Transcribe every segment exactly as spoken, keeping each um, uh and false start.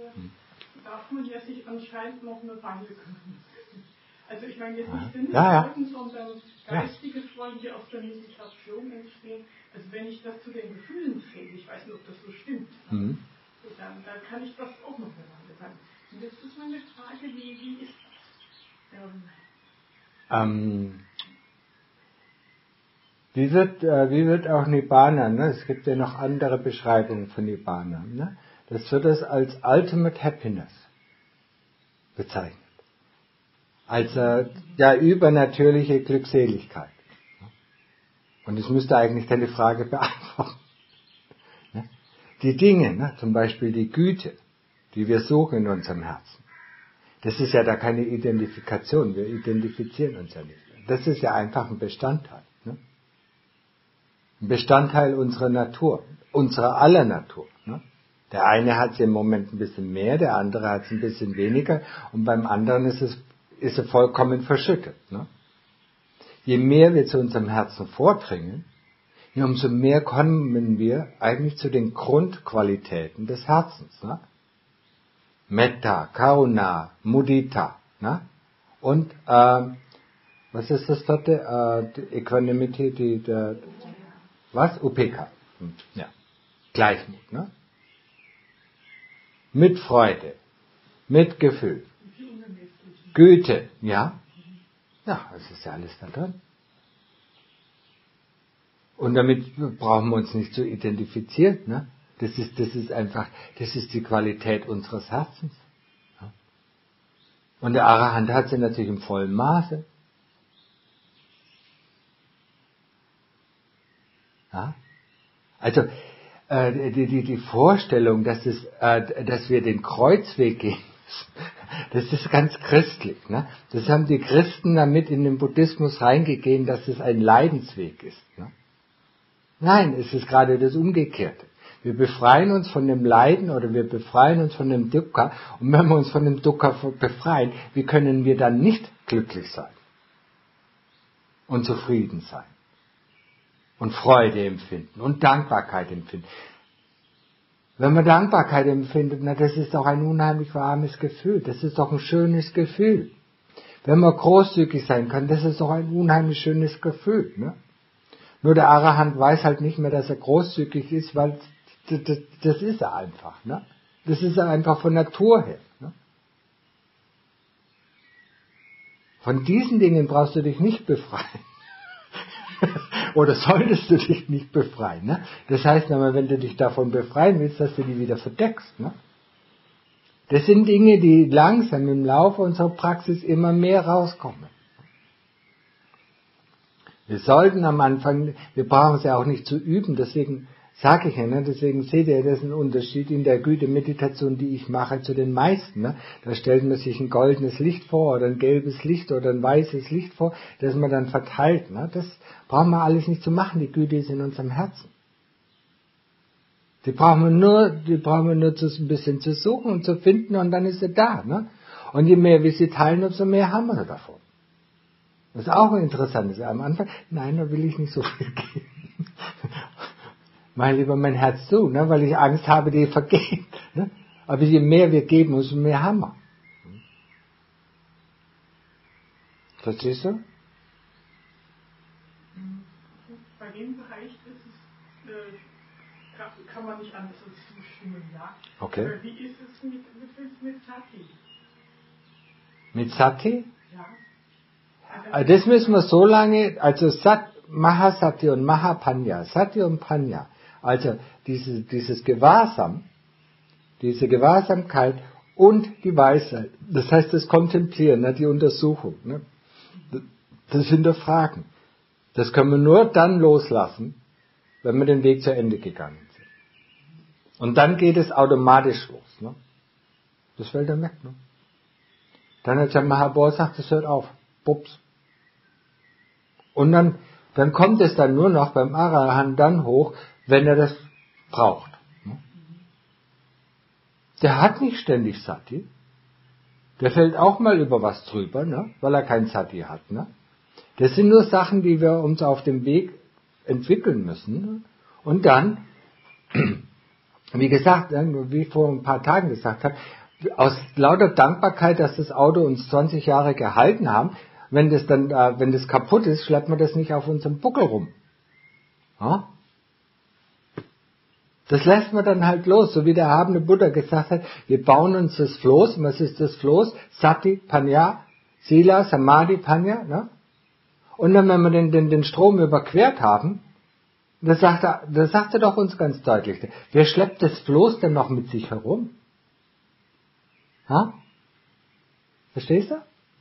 darf man ja sich anscheinend noch eine Weile kümmern. Also ich meine jetzt nicht Sinne ja, ja. sondern geistige Freunde, die aus der Meditation entstehen. Also wenn ich das zu den Gefühlen zähle, ich weiß nicht, ob das so stimmt, mhm. dann, dann kann ich das auch noch eine Weile sagen. Und jetzt ist meine Frage, wie, wie ist das? Ähm, wie, wird, äh, wie wird auch Nibbana, ne? Es gibt ja noch andere Beschreibungen von Nibbana, ne? Das wird es als Ultimate Happiness bezeichnet. Als äh, ja, übernatürliche Glückseligkeit. Und es müsste eigentlich deine Frage beantworten. Die Dinge, ne, zum Beispiel die Güte, die wir suchen in unserem Herzen, das ist ja da keine Identifikation, wir identifizieren uns ja nicht. Das ist ja einfach ein Bestandteil. Ne? Ein Bestandteil unserer Natur, unserer aller Natur. Ne? Der eine hat es im Moment ein bisschen mehr, der andere hat es ein bisschen weniger und beim anderen ist es ist er vollkommen verschüttet. Ne? Je mehr wir zu unserem Herzen vordringen, umso mehr kommen wir eigentlich zu den Grundqualitäten des Herzens. Ne? Metta, Karuna, Mudita. Ne? Und, äh, was ist das vierte? Äh, die Equanimity, die, die, was? Upeka. Ja. Gleichmut. Ne? Mit Freude, mit Gefühl. Güte, ja. Ja, das ist ja alles da drin. Und damit brauchen wir uns nicht zu identifizieren, ne? Das ist, das ist einfach, das ist die Qualität unseres Herzens. Ja? Und der Arahant hat sie natürlich im vollen Maße. Ja? Also, äh, die, die, die Vorstellung, dass es, äh, dass wir den Kreuzweg gehen, das ist ganz christlich. Ne? Das haben die Christen damit in den Buddhismus reingegeben, dass es ein Leidensweg ist. Ne? Nein, es ist gerade das Umgekehrte. Wir befreien uns von dem Leiden oder wir befreien uns von dem Dukkha. Und wenn wir uns von dem Dukkha befreien, wie können wir dann nicht glücklich sein? Und zufrieden sein? Und Freude empfinden und Dankbarkeit empfinden? Wenn man Dankbarkeit empfindet, na, das ist doch ein unheimlich warmes Gefühl. Das ist doch ein schönes Gefühl. Wenn man großzügig sein kann, das ist doch ein unheimlich schönes Gefühl. Ne? Nur der Arahant weiß halt nicht mehr, dass er großzügig ist, weil das, das, das ist er einfach. Ne? Das ist er einfach von Natur her. Ne? Von diesen Dingen brauchst du dich nicht befreien. Oder solltest du dich nicht befreien. Ne? Das heißt aber, wenn du dich davon befreien willst, dass du die wieder verdeckst. Ne? Das sind Dinge, die langsam im Laufe unserer Praxis immer mehr rauskommen. Wir sollten am Anfang, wir brauchen es ja auch nicht zu üben, deswegen sage ich ja, ne, deswegen seht ihr, das ist ein Unterschied in der Güte-Meditation, die ich mache, zu den meisten. Ne? Da stellt man sich ein goldenes Licht vor oder ein gelbes Licht oder ein weißes Licht vor, das man dann verteilt. Ne? Das brauchen wir alles nicht zu machen, die Güte ist in unserem Herzen. Die brauchen wir nur, die brauchen wir nur zu, ein bisschen zu suchen und zu finden und dann ist sie da. Ne? Und je mehr wir sie teilen, umso mehr haben wir davon. Das ist auch interessant. Ist am Anfang, nein, da will ich nicht so viel geben. Mach lieber mein Herz zu, ne, weil ich Angst habe, die vergeht. Ne? Aber je mehr wir geben, umso mehr haben wir. Verstehst du? Bei dem Bereich ist es, äh, kann, kann man nicht anders als zustimmen, ja. Okay. Aber wie ist es mit, mit, mit Sati? Mit Sati? Ja. Also das müssen wir so lange, also Sat, Mahasati und Mahapanya, Sati und Panya, also diese, dieses Gewahrsam, diese Gewahrsamkeit und die Weisheit, das heißt das Kontemplieren, ne, die Untersuchung, ne, das Hinterfragen, das können wir nur dann loslassen, wenn wir den Weg zu Ende gegangen sind. Und dann geht es automatisch los. Ne? Das fällt dann weg. Ne? Dann hat der Mahabodh gesagt, das hört auf. Pups. Und dann, dann kommt es dann nur noch beim Arahant dann hoch, wenn er das braucht. Der hat nicht ständig Sati. Der fällt auch mal über was drüber, ne? Weil er kein Sati hat. Ne? Das sind nur Sachen, die wir uns auf dem Weg entwickeln müssen. Ne? Und dann wie gesagt, wie ich vor ein paar Tagen gesagt habe, aus lauter Dankbarkeit, dass das Auto uns zwanzig Jahre gehalten haben, wenn das dann, äh, wenn das kaputt ist, schleppt man das nicht auf unserem Buckel rum. Ja? Das lässt man dann halt los, so wie der erhabene Buddha gesagt hat, wir bauen uns das Floß. Und was ist das Floß? Sati, Panya, Sila, Samadhi, Panya. Ne? Und dann, wenn wir den, den, den Strom überquert haben, das sagt, er, das sagt er doch uns ganz deutlich. Wer schleppt das Floß denn noch mit sich herum? Ha? Verstehst du?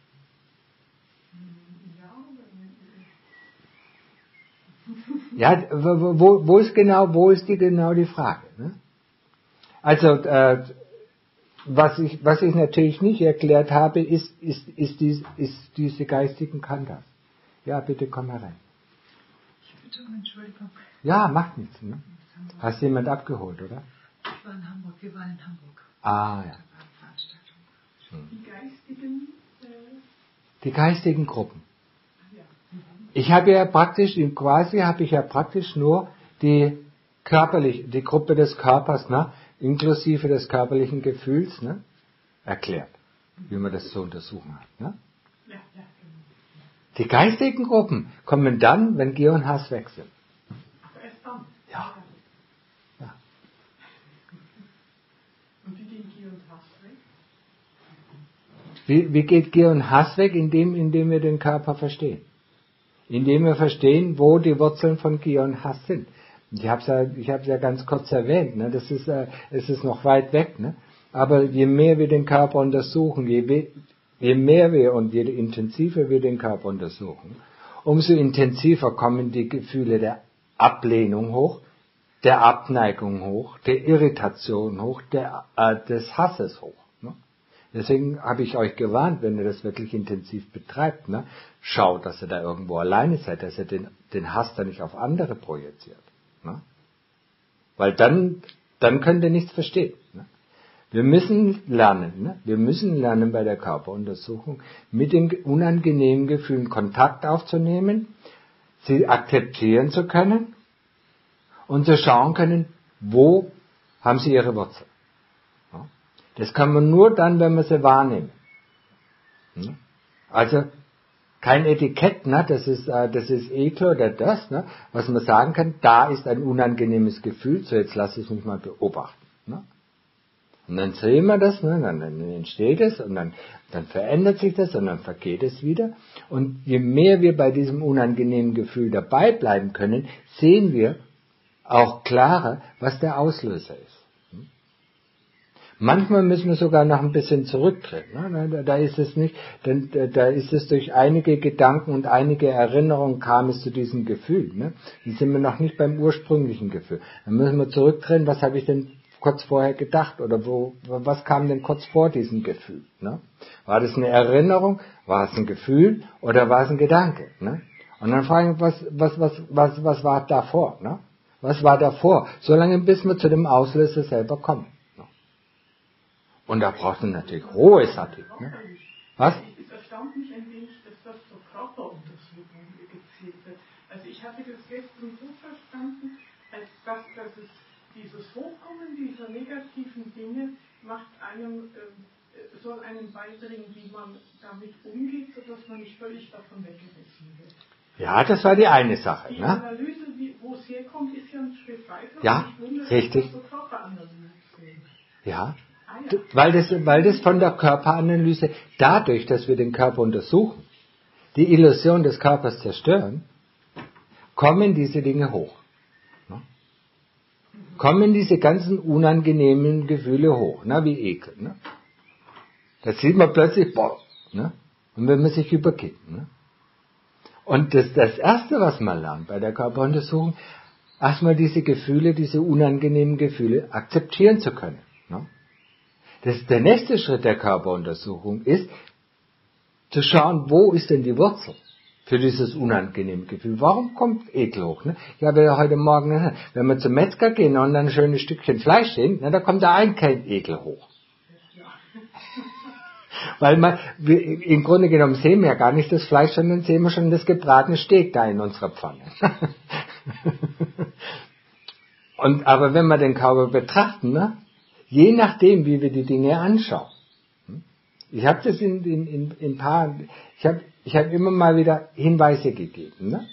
Ja, wo, wo ist genau, wo ist die genau die Frage? Ne? Also, äh, was ich, was ich natürlich nicht erklärt habe, ist, ist, ist, dies, ist diese geistigen Khandhas. Ja, bitte komm herein. Ich bitte um Entschuldigung. Ja, macht nichts. Ne? Hast du jemand abgeholt, oder? Ich war in Hamburg, wir waren in Hamburg. Ah, ja. Da war eine Veranstaltung. Die geistigen, äh, Die geistigen Gruppen. Ich habe ja praktisch, im quasi habe ich ja praktisch nur die körperliche, die Gruppe des Körpers, ne, inklusive des körperlichen Gefühls, ne, erklärt, wie man das zu untersuchen hat. Ne? ja, ja, genau. Die geistigen Gruppen kommen dann, wenn Gier und Hass weg sind. Aber erst dann. Ja. Ja. Und wie gehen Gier und Hass weg? Wie, wie geht Gier und Hass weg? Indem, indem wir den Körper verstehen. Indem wir verstehen, wo die Wurzeln von Gier und Hass sind. Ich habe es ja, ich habe es ja ganz kurz erwähnt. Ne? Das ist, äh, es ist noch weit weg. Ne? Aber je mehr wir den Körper untersuchen, je, je mehr wir und je intensiver wir den Körper untersuchen, umso intensiver kommen die Gefühle der Ablehnung hoch, der Abneigung hoch, der Irritation hoch, der, äh, des Hasses hoch. Ne? Deswegen habe ich euch gewarnt, wenn ihr das wirklich intensiv betreibt, ne, schaut, dass ihr da irgendwo alleine seid, dass ihr den, den Hass da nicht auf andere projiziert. Ne? Weil dann, dann könnt ihr nichts verstehen. Ne? Wir müssen lernen, ne? wir müssen lernen bei der Körperuntersuchung, mit den unangenehmen Gefühlen Kontakt aufzunehmen, sie akzeptieren zu können und zu schauen können, wo haben sie ihre Wurzel. Das kann man nur dann, wenn wir sie wahrnehmen. Also kein Etikett, ne? das ist das ist Ekel oder das, ne? was man sagen kann, da ist ein unangenehmes Gefühl, so jetzt lasse ich mich mal beobachten. Ne? Und dann sehen wir das, ne? dann, dann entsteht es und dann, dann verändert sich das und dann vergeht es wieder. Und je mehr wir bei diesem unangenehmen Gefühl dabei bleiben können, sehen wir auch klarer, was der Auslöser ist. Manchmal müssen wir sogar noch ein bisschen zurücktreten. Ne? Da ist es nicht, denn da ist es durch einige Gedanken und einige Erinnerungen kam es zu diesem Gefühl. Ne? Dann sind wir noch nicht beim ursprünglichen Gefühl. Dann müssen wir zurücktreten, was habe ich denn kurz vorher gedacht oder wo, was kam denn kurz vor diesem Gefühl? Ne? War das eine Erinnerung, war es ein Gefühl oder war es ein Gedanke? Ne? Und dann fragen wir, was, was, was, was, was war davor? Ne? Was war davor? Solange bis wir zu dem Auslöser selber kommen. Und da braucht man natürlich hohe Sati. Ne? Was? Es erstaunt mich ein wenig, dass das zur Körperuntersuchung gezählt wird. Also ich hatte das gestern so verstanden, als dass, dass es dieses Hochkommen dieser negativen Dinge macht einem, äh, soll einem beibringen, wie man damit umgeht, sodass man nicht völlig davon weggerissen wird. Ja, das war die eine Sache. Die Ne? Analyse, wie, wo es herkommt, ist ja ein Schritt weiter. Ja, und ich wundere, richtig. dass das zur Körperanalyse zählt. Ja. Ah, ja. Weil das, weil das von der Körperanalyse, dadurch, dass wir den Körper untersuchen, die Illusion des Körpers zerstören, kommen diese Dinge hoch. Ne? Kommen diese ganzen unangenehmen Gefühle hoch, ne? Wie Ekel. Ne? Da sieht man plötzlich, boah, ne? Und wenn man sich übergibt. Ne? Und das, das Erste, was man lernt bei der Körperuntersuchung, erstmal diese Gefühle, diese unangenehmen Gefühle akzeptieren zu können. Ne? Das, der nächste Schritt der Körperuntersuchung ist, zu schauen, wo ist denn die Wurzel für dieses unangenehme Gefühl. Warum kommt Ekel hoch? Ne? Ja, wir heute Morgen, wenn wir zum Metzger gehen und dann ein schönes Stückchen Fleisch sehen, ne, da kommt da ein kein Ekel hoch. Weil man, wir, im Grunde genommen sehen wir ja gar nicht das Fleisch, sondern sehen wir schon das gebratene Steak da in unserer Pfanne. Und, aber wenn wir den Körper betrachten, ne, je nachdem, wie wir die Dinge anschauen, ich habe das in, in, in, in paar, ich habe ich hab immer mal wieder Hinweise gegeben. Ne?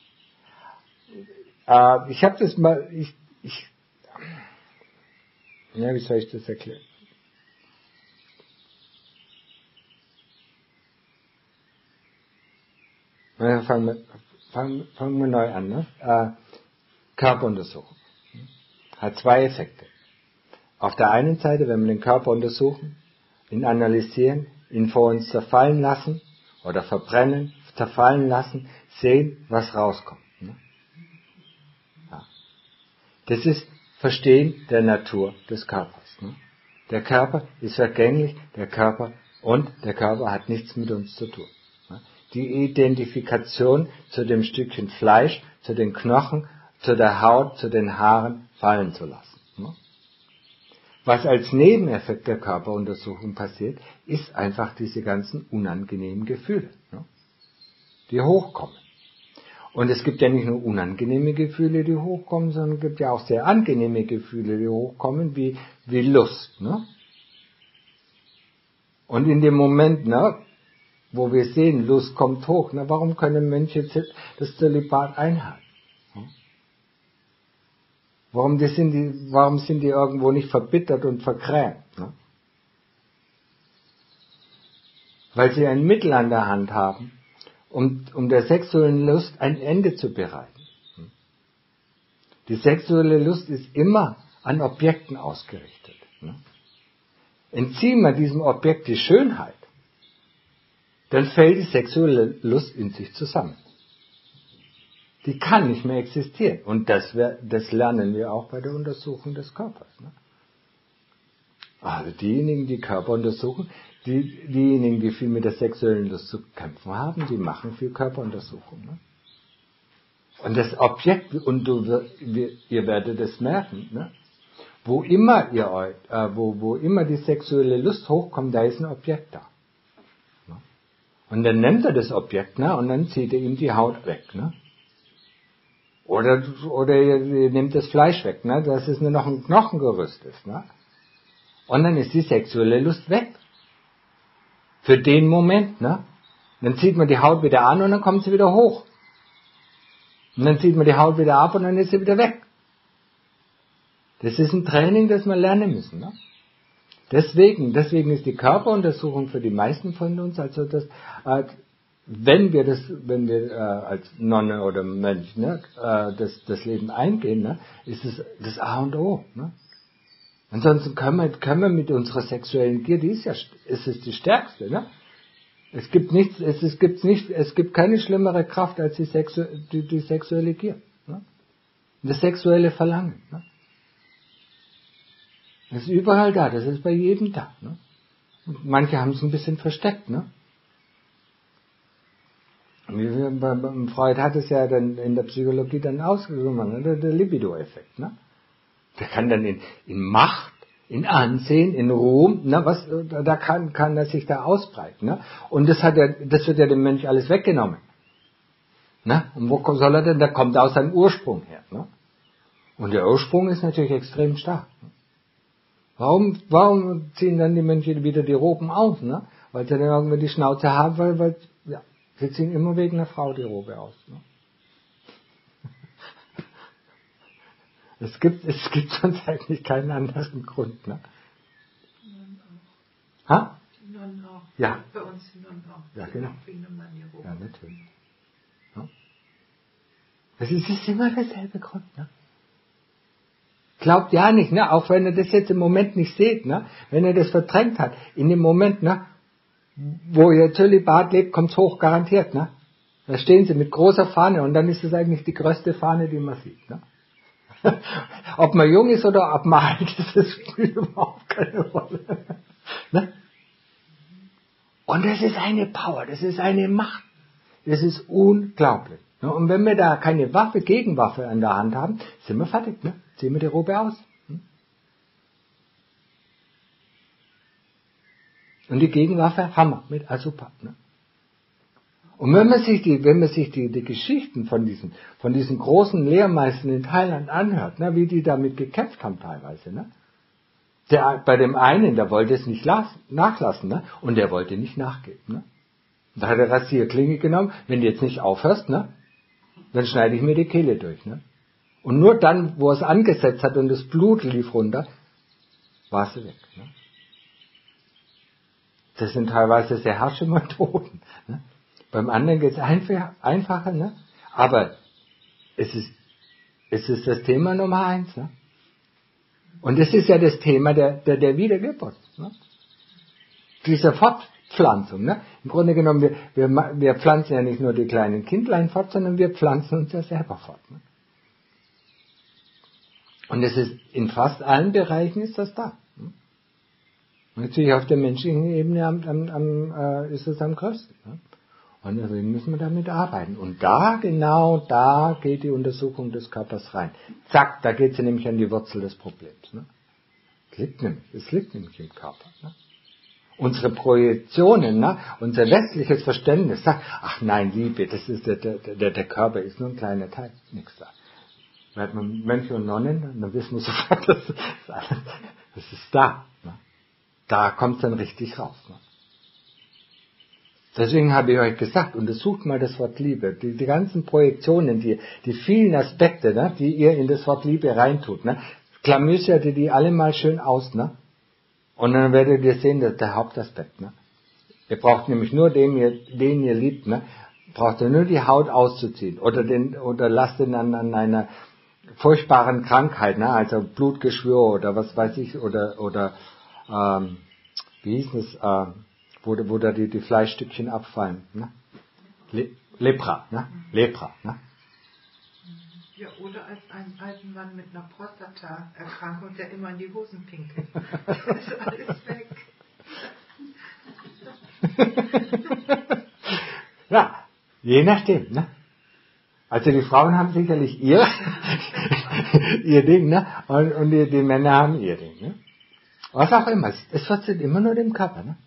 Äh, ich habe das mal, ich, ich, ja, wie soll ich das erklären? Na, fangen, wir, fangen, fangen wir neu an. Ne? Äh, Körperuntersuchung hat zwei Effekte. Auf der einen Seite, wenn wir den Körper untersuchen, ihn analysieren, ihn vor uns zerfallen lassen oder verbrennen, zerfallen lassen, sehen, was rauskommt. Ne? Ja. Das ist Verstehen der Natur des Körpers. Ne? Der Körper ist vergänglich, der Körper und der Körper hat nichts mit uns zu tun. Ne? Die Identifikation zu dem Stückchen Fleisch, zu den Knochen, zu der Haut, zu den Haaren fallen zu lassen. Ne? Was als Nebeneffekt der Körperuntersuchung passiert, ist einfach diese ganzen unangenehmen Gefühle, ne, die hochkommen. Und es gibt ja nicht nur unangenehme Gefühle, die hochkommen, sondern es gibt ja auch sehr angenehme Gefühle, die hochkommen, wie, wie Lust. Ne? Und in dem Moment, ne, wo wir sehen, Lust kommt hoch, ne, warum können Mönche das Zölibat einhalten? Warum, die sind die, warum sind die irgendwo nicht verbittert und vergrämt? Ne? Weil sie ein Mittel an der Hand haben, um, um der sexuellen Lust ein Ende zu bereiten. Die sexuelle Lust ist immer an Objekten ausgerichtet. Ne? Entziehen wir diesem Objekt die Schönheit, dann fällt die sexuelle Lust in sich zusammen. Die kann nicht mehr existieren. Und das, wär, das lernen wir auch bei der Untersuchung des Körpers. Ne? Also diejenigen, die Körper untersuchen, die, diejenigen, die viel mit der sexuellen Lust zu kämpfen haben, die machen viel Körperuntersuchung. Ne? Und das Objekt, und du, wir, ihr werdet es merken, ne? wo immer ihr euch, äh, wo, wo immer die sexuelle Lust hochkommt, da ist ein Objekt da. Ne? Und dann nimmt er das Objekt, ne? und dann zieht er ihm die Haut weg. Ne? Oder, oder ihr, ihr nehmt das Fleisch weg, ne? dass es nur noch ein Knochengerüst ist. Ne? Und dann ist die sexuelle Lust weg. Für den Moment. Ne? Dann zieht man die Haut wieder an und dann kommt sie wieder hoch. Und dann zieht man die Haut wieder ab und dann ist sie wieder weg. Das ist ein Training, das wir lernen müssen. Ne? Deswegen, deswegen ist die Körperuntersuchung für die meisten von uns, also das, äh, wenn wir das, wenn wir äh, als Nonne oder Mönch ne, äh, das, das Leben eingehen, ne, ist es das A und O. Ne? Ansonsten können wir, können wir mit unserer sexuellen Gier, die ist ja, ist es die stärkste. Ne? Es gibt nichts, es, es gibt nicht, es gibt keine schlimmere Kraft als die, Sexu die, die sexuelle Gier, ne? Das sexuelle Verlangen. Ne? Das ist überall da, das ist bei jedem da. Ne? Und manche haben es ein bisschen versteckt, ne? Freud hat es ja dann in der Psychologie dann ausgenommen, ne? Der Libido-Effekt. Ne? Der kann dann in, in Macht, in Ansehen, in Ruhm, ne? Was, da kann, kann er sich da ausbreiten. Ne? Und das, hat er, das wird ja dem Mönch alles weggenommen. Ne? Und wo soll er denn? Der kommt aus seinem Ursprung her. Ne? Und der Ursprung ist natürlich extrem stark. Ne? Warum, warum ziehen dann die Mönche wieder die Roben aus? Ne? Weil sie dann irgendwie die Schnauze haben, weil, weil ja, sie ziehen immer wegen einer Frau die Robe aus. Ne? Es gibt, es gibt sonst eigentlich keinen anderen Grund. Ne? Die Nonnen auch. Ha? Die Nonnen auch. Ja. Bei uns die Nonnen auch. Ja, genau. Wegen dem Mann hier Ja, natürlich. Ja. Das ist, ist immer derselbe Grund. Ne? Glaubt ja nicht, ne? Auch wenn ihr das jetzt im Moment nicht seht, ne? Wenn ihr das verdrängt hat, in dem Moment, ne? Wo ihr Zölibat lebt, kommt's hoch, garantiert, ne? Da stehen sie mit großer Fahne und dann ist es eigentlich die größte Fahne, die man sieht, ne? Ob man jung ist oder ob man alt ist, das spielt überhaupt keine Rolle. Ne? Und das ist eine Power, das ist eine Macht. Das ist unglaublich. Ne? Und wenn wir da keine Waffe, Gegenwaffe an der Hand haben, sind wir fertig, ne? Ziehen wir die Robe aus. Hm? Und die Gegenwaffe haben wir mit Asupa. Ne? Und wenn man sich die, wenn man sich die, die Geschichten von diesen, von diesen großen Lehrmeistern in Thailand anhört, ne, wie die damit gekämpft haben teilweise, ne? Der, bei dem einen, der wollte es nicht las, nachlassen, ne? Und der wollte nicht nachgeben, ne? Da hat er Rasierklinge genommen, wenn du jetzt nicht aufhörst, ne? Dann schneide ich mir die Kehle durch, ne? Und nur dann, wo er es angesetzt hat und das Blut lief runter, war sie weg, ne? Das sind teilweise sehr harsche Methoden, ne? Beim anderen geht es einfach, einfacher, ne? Aber es ist, es ist das Thema Nummer eins, ne? Und es ist ja das Thema der, der, der Wiedergeburt, ne? Dieser Fortpflanzung, ne? Im Grunde genommen, wir, wir, wir pflanzen ja nicht nur die kleinen Kindlein fort, sondern wir pflanzen uns ja selber fort, ne? Und es ist, in fast allen Bereichen ist das da, ne? Und natürlich auf der menschlichen Ebene am, am, am, äh, ist es am größten, ne? Und deswegen müssen wir damit arbeiten. Und da, genau da geht die Untersuchung des Körpers rein. Zack, da geht sie nämlich an die Wurzel des Problems. Ne? Es liegt nämlich, es liegt nämlich im Körper. Ne? Unsere Projektionen, ne? Unser westliches Verständnis sagt, ach nein, Liebe, das ist der, der, der, der Körper ist nur ein kleiner Teil, nichts da. Wenn man Mönche und Nonnen, dann wissen wir sofort, das ist, das ist da. Ne? Da kommt es dann richtig raus. Ne? Deswegen habe ich euch gesagt, untersucht mal das Wort Liebe. Die, die ganzen Projektionen, die, die vielen Aspekte, ne, die ihr in das Wort Liebe reintut. Ne. Klamüsert ihr die alle mal schön aus. Ne. Und dann werdet ihr sehen, das ist der Hauptaspekt. Ne. Ihr braucht nämlich nur den ihr, den ihr liebt. Ne. Braucht ihr nur die Haut auszuziehen. Oder, den, oder lasst ihn an, an einer furchtbaren Krankheit, ne, also Blutgeschwür oder was weiß ich, oder, oder ähm, wie hieß es, äh, Wo, wo da die, die Fleischstückchen abfallen. Ne? Le, Lepra, ne? Lepra, ne? Ja, oder als ein alten Mann mit einer Prostata-Erkrankung, der immer in die Hosen pinkelt. Das ist alles weg. Ja, je nachdem, ne? Also die Frauen haben sicherlich ihr, ihr Ding, ne? Und, und die, die Männer haben ihr Ding, ne? Was auch immer, es passiert immer nur dem Körper, ne?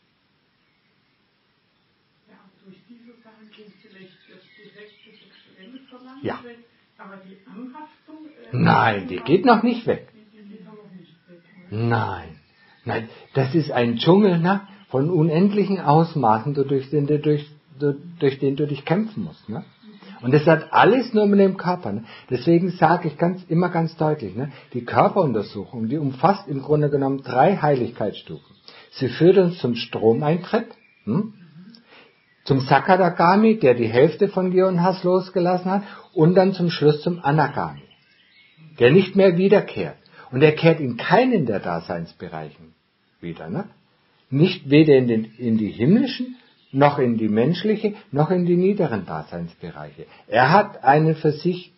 Ja. Aber die Anhaftung... Äh, Nein, die geht noch nicht weg. Die geht noch nicht weg. Nein. Nein, das ist ein Dschungel, ne, von unendlichen Ausmaßen, durch den, du, durch, durch den du dich kämpfen musst. Ne? Und das hat alles nur mit dem Körper. Ne? Deswegen sage ich ganz, immer ganz deutlich, ne, die Körperuntersuchung, die umfasst im Grunde genommen drei Heiligkeitsstufen. Sie führt uns zum Stromeintritt, hm? zum Sakadagami, der die Hälfte von dir und Hass losgelassen hat, und dann zum Schluss zum Anagami, der nicht mehr wiederkehrt. Und er kehrt in keinen der Daseinsbereichen wieder. Ne? Nicht weder in, den, in die himmlischen, noch in die menschliche, noch in die niederen Daseinsbereiche. Er hat einen für sich,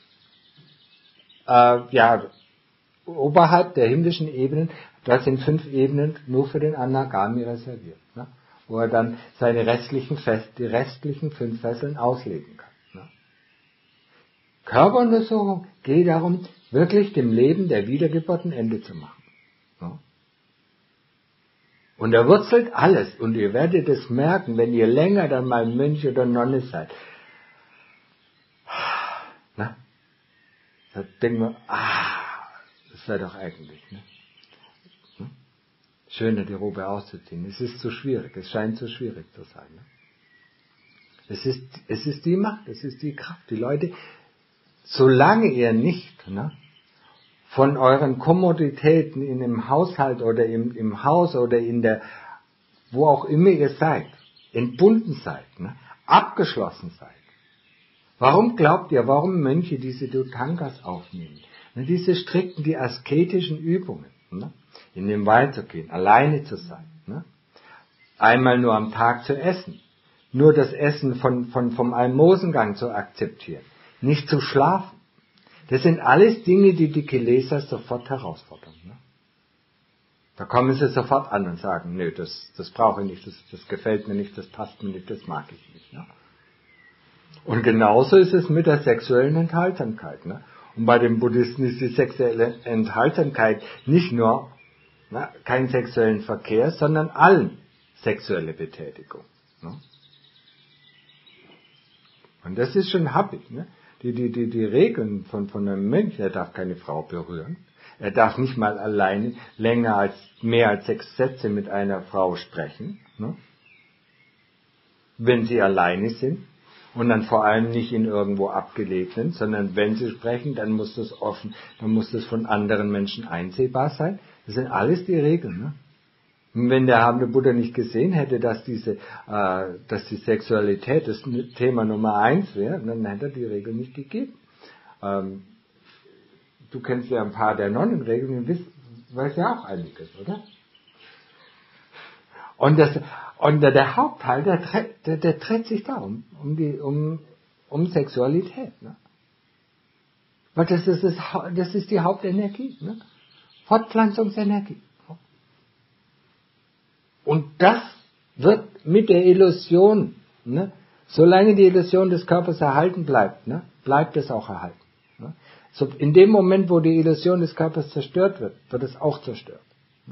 äh, ja, oberhalb der himmlischen Ebenen, da sind fünf Ebenen nur für den Anagami reserviert. Ne? Wo er dann seine restlichen Fest, die restlichen fünf Fesseln ausleben kann. Ne? Körperuntersuchung geht darum, wirklich dem Leben der Wiedergeburt ein Ende zu machen. Ne? Und er wurzelt alles, und ihr werdet es merken, wenn ihr länger dann mal Mönch oder Nonne seid. Ne? Da denken wir, ah, das wäre doch eigentlich, ne? Schöner, die Robe auszuziehen. Es ist zu schwierig. Es scheint zu schwierig zu sein. Ne? Es ist, es ist die Macht, es ist die Kraft. Die Leute, solange ihr nicht ne, von euren Kommoditäten in dem Haushalt oder im, im Haus oder in der, wo auch immer ihr seid, entbunden seid, ne, abgeschlossen seid. Warum glaubt ihr, warum Mönche diese Dutangas aufnehmen? Ne, diese strikten, die asketischen Übungen. Ne? In den Wald zu gehen, alleine zu sein, ne? Einmal nur am Tag zu essen, nur das Essen von, von, vom Almosengang zu akzeptieren, nicht zu schlafen. Das sind alles Dinge, die die Kilesas sofort herausfordern. Ne? Da kommen sie sofort an und sagen, nö, das, das brauche ich nicht, das, das gefällt mir nicht, das passt mir nicht, das mag ich nicht. Ne? Und genauso ist es mit der sexuellen Enthaltsamkeit. Ne? Und bei den Buddhisten ist die sexuelle Enthaltsamkeit nicht nur na, keinen sexuellen Verkehr, sondern allen sexuelle Betätigung. Ne? Und das ist schon happig. Ne? Die, die, die, die Regeln von, von einem Mönch, er darf keine Frau berühren. Er darf nicht mal alleine länger als mehr als sechs Sätze mit einer Frau sprechen. Ne? Wenn sie alleine sind. Und dann vor allem nicht in irgendwo abgelegenen, sondern wenn sie sprechen, dann muss das offen, dann muss das von anderen Menschen einsehbar sein. Das sind alles die Regeln. Ne? Und wenn der habende Buddha nicht gesehen hätte, dass diese, äh, dass die Sexualität das Thema Nummer eins wäre, dann hätte er die Regeln nicht gegeben. Ähm, du kennst ja ein paar der Nonnenregeln, du weißt ja auch einiges, oder? Und, das, und der Hauptteil, der, der, der dreht sich da um, um, die, um, um Sexualität. Ne? Weil das ist, das, das ist die Hauptenergie. Ne? Fortpflanzungsenergie. Und das wird mit der Illusion, ne? Solange die Illusion des Körpers erhalten bleibt, ne? Bleibt es auch erhalten. Ne? So, in dem Moment, wo die Illusion des Körpers zerstört wird, wird es auch zerstört.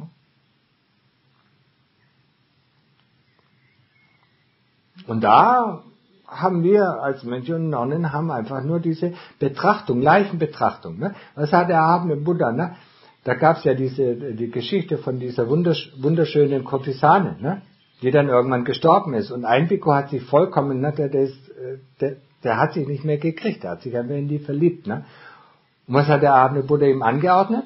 Und da haben wir als Mönche und Nonnen haben einfach nur diese Betrachtung, Leichenbetrachtung. Ne? Was hat der erhabene Buddha? Ne? Da gab es ja diese die Geschichte von dieser wundersch- wunderschönen Kurtisane, ne? Die dann irgendwann gestorben ist. Und ein Bhikkhu hat sich vollkommen, ne? der, der, ist, der, der hat sich nicht mehr gekriegt, der hat sich einfach in die verliebt. Ne? Und was hat der erhabene Buddha ihm angeordnet?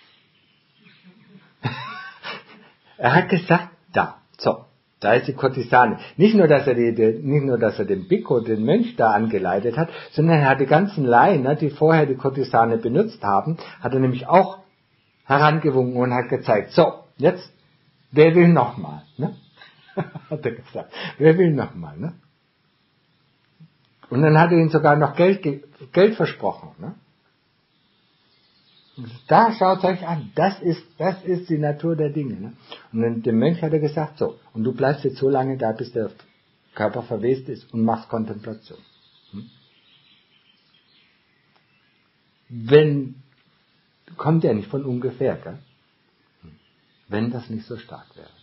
Er hat gesagt, da, so. Da ist die Kurtisane. Nicht nur, dass er die, die, nicht nur, dass er den Bhikkhu, den Mönch da angeleitet hat, sondern er hat die ganzen Laien, ne, die vorher die Kurtisane benutzt haben, hat er nämlich auch herangewunken und hat gezeigt, so, jetzt, wer will nochmal, ne? Hat er gesagt, wer will nochmal, ne? Und dann hat er ihnen sogar noch Geld, Geld versprochen, ne? Da schaut euch an, das ist, das ist die Natur der Dinge. Ne? Und dann dem Mönch hat er gesagt, so, und du bleibst jetzt so lange da, bis der Körper verwest ist und machst Kontemplation. Hm? Wenn, kommt ja nicht von ungefähr, gell? Wenn das nicht so stark wäre.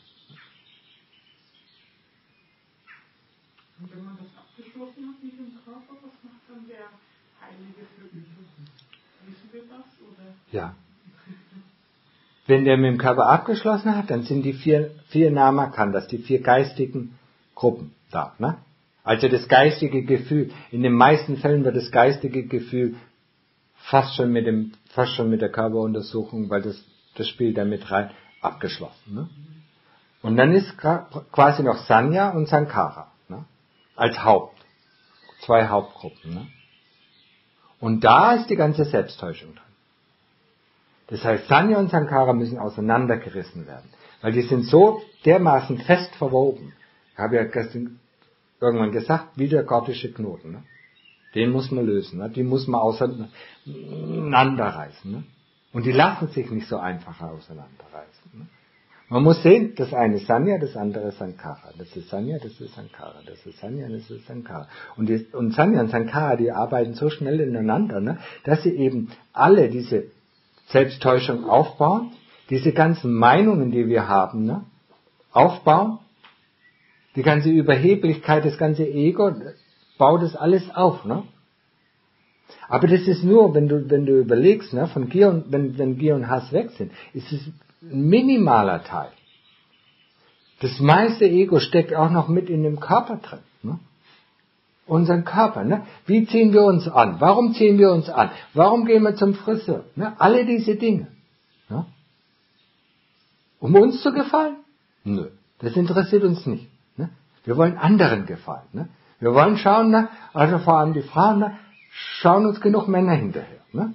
Und wenn man das abgeschlossen hat mit dem Körper, was macht dann der Heilige für übrig? Wissen wir das? Oder? Ja. Wenn der mit dem Körper abgeschlossen hat, dann sind die vier, vier Namakandas, die vier geistigen Gruppen da. Ne? Also das geistige Gefühl, in den meisten Fällen wird das geistige Gefühl fast schon mit dem, fast schon mit der Körperuntersuchung, weil das, das spielt da mit rein, abgeschlossen. Ne? Und dann ist quasi noch Sanya und Sankhara, ne? Als Haupt, zwei Hauptgruppen. Ne? Und da ist die ganze Selbsttäuschung drin. Das heißt, Sanya und Sankhara müssen auseinandergerissen werden. Weil die sind so dermaßen fest verwoben. Ich habe ja gestern irgendwann gesagt, wie der gordische Knoten. Ne? Den muss man lösen. Ne? Die muss man auseinanderreißen. Ne? Und die lassen sich nicht so einfach auseinanderreißen. Ne? Man muss sehen, das eine ist Sanya, das andere ist Sankhara. Das ist Sanya, das ist Sankhara. Das ist Sanya, das ist Sankhara. Und, die, und Sanya und Sankhara, die arbeiten so schnell ineinander, ne, dass sie eben alle diese Selbsttäuschung aufbauen, diese ganzen Meinungen, die wir haben, ne, aufbauen, die ganze Überheblichkeit, das ganze Ego, baut das alles auf. Ne? Aber das ist nur, wenn du, wenn du überlegst, ne, von Gier und, wenn, wenn Gier und Hass weg sind, ist es ein minimaler Teil. Das meiste Ego steckt auch noch mit in dem Körper drin. Ne? Unseren Körper. Ne? Wie ziehen wir uns an? Warum ziehen wir uns an? Warum gehen wir zum Friseur? Ne? Alle diese Dinge. Ne? Um uns zu gefallen? Nö, das interessiert uns nicht. Ne? Wir wollen anderen gefallen. Ne? Wir wollen schauen, ne? Also vor allem die Frauen, ne? Schauen uns genug Männer hinterher. Ne?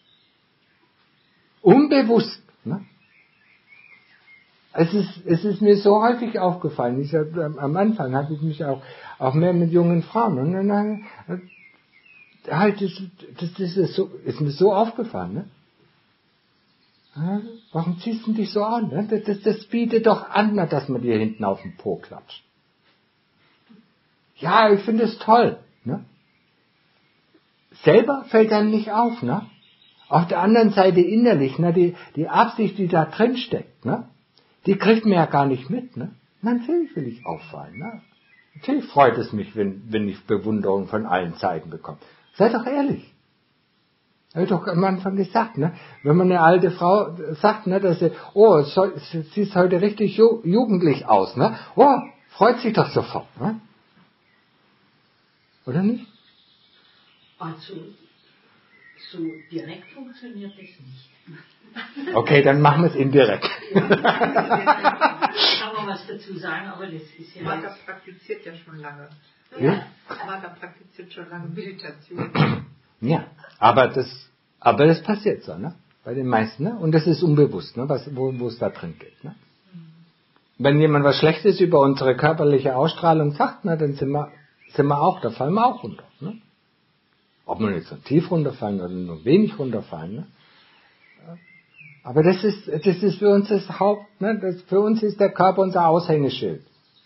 Unbewusst. Ne? Es ist, es ist mir so häufig aufgefallen. Ich hab, am Anfang hatte ich mich auch, auch mehr mit jungen Frauen. Und dann, dann halt, das, das, das ist, so, ist mir so aufgefallen. Ne? Warum ziehst du dich so an? Ne? Das, das, das bietet doch an, dass man dir hinten auf den Po klatscht. Ja, ich finde es toll. Ne? Selber fällt einem nicht auf. Ne? Auf der anderen Seite innerlich, ne? die, die Absicht, die da drin steckt, ne? Die kriegt man ja gar nicht mit. Ne? Natürlich will ich auffallen. Ne? Natürlich freut es mich, wenn, wenn ich Bewunderung von allen Seiten bekomme. Sei doch ehrlich. Habe ich doch am Anfang gesagt, ne? Wenn man eine alte Frau sagt, ne, dass sie, oh, so, sie sieht heute richtig ju- jugendlich aus, ne? Oh, freut sich doch sofort, ne? Oder nicht? Also, so direkt funktioniert das nicht. Okay, dann machen wir es indirekt. Ja, kann man was dazu sagen, aber das ist ja... Martha praktiziert ja schon lange. Ja? Martha praktiziert schon lange Meditation. Ja, aber das, aber das passiert so, ne? Bei den meisten, ne? Und das ist unbewusst, ne? Was, wo, wo es da drin geht, ne? Wenn jemand was Schlechtes über unsere körperliche Ausstrahlung sagt, ne, dann sind wir, sind wir auch, da fallen wir auch runter, ne? Ob wir jetzt so tief runterfallen oder nur wenig runterfallen, ne? Aber das ist, das ist für uns das Haupt, ne? Das, für uns ist der Körper unser Aushängeschild.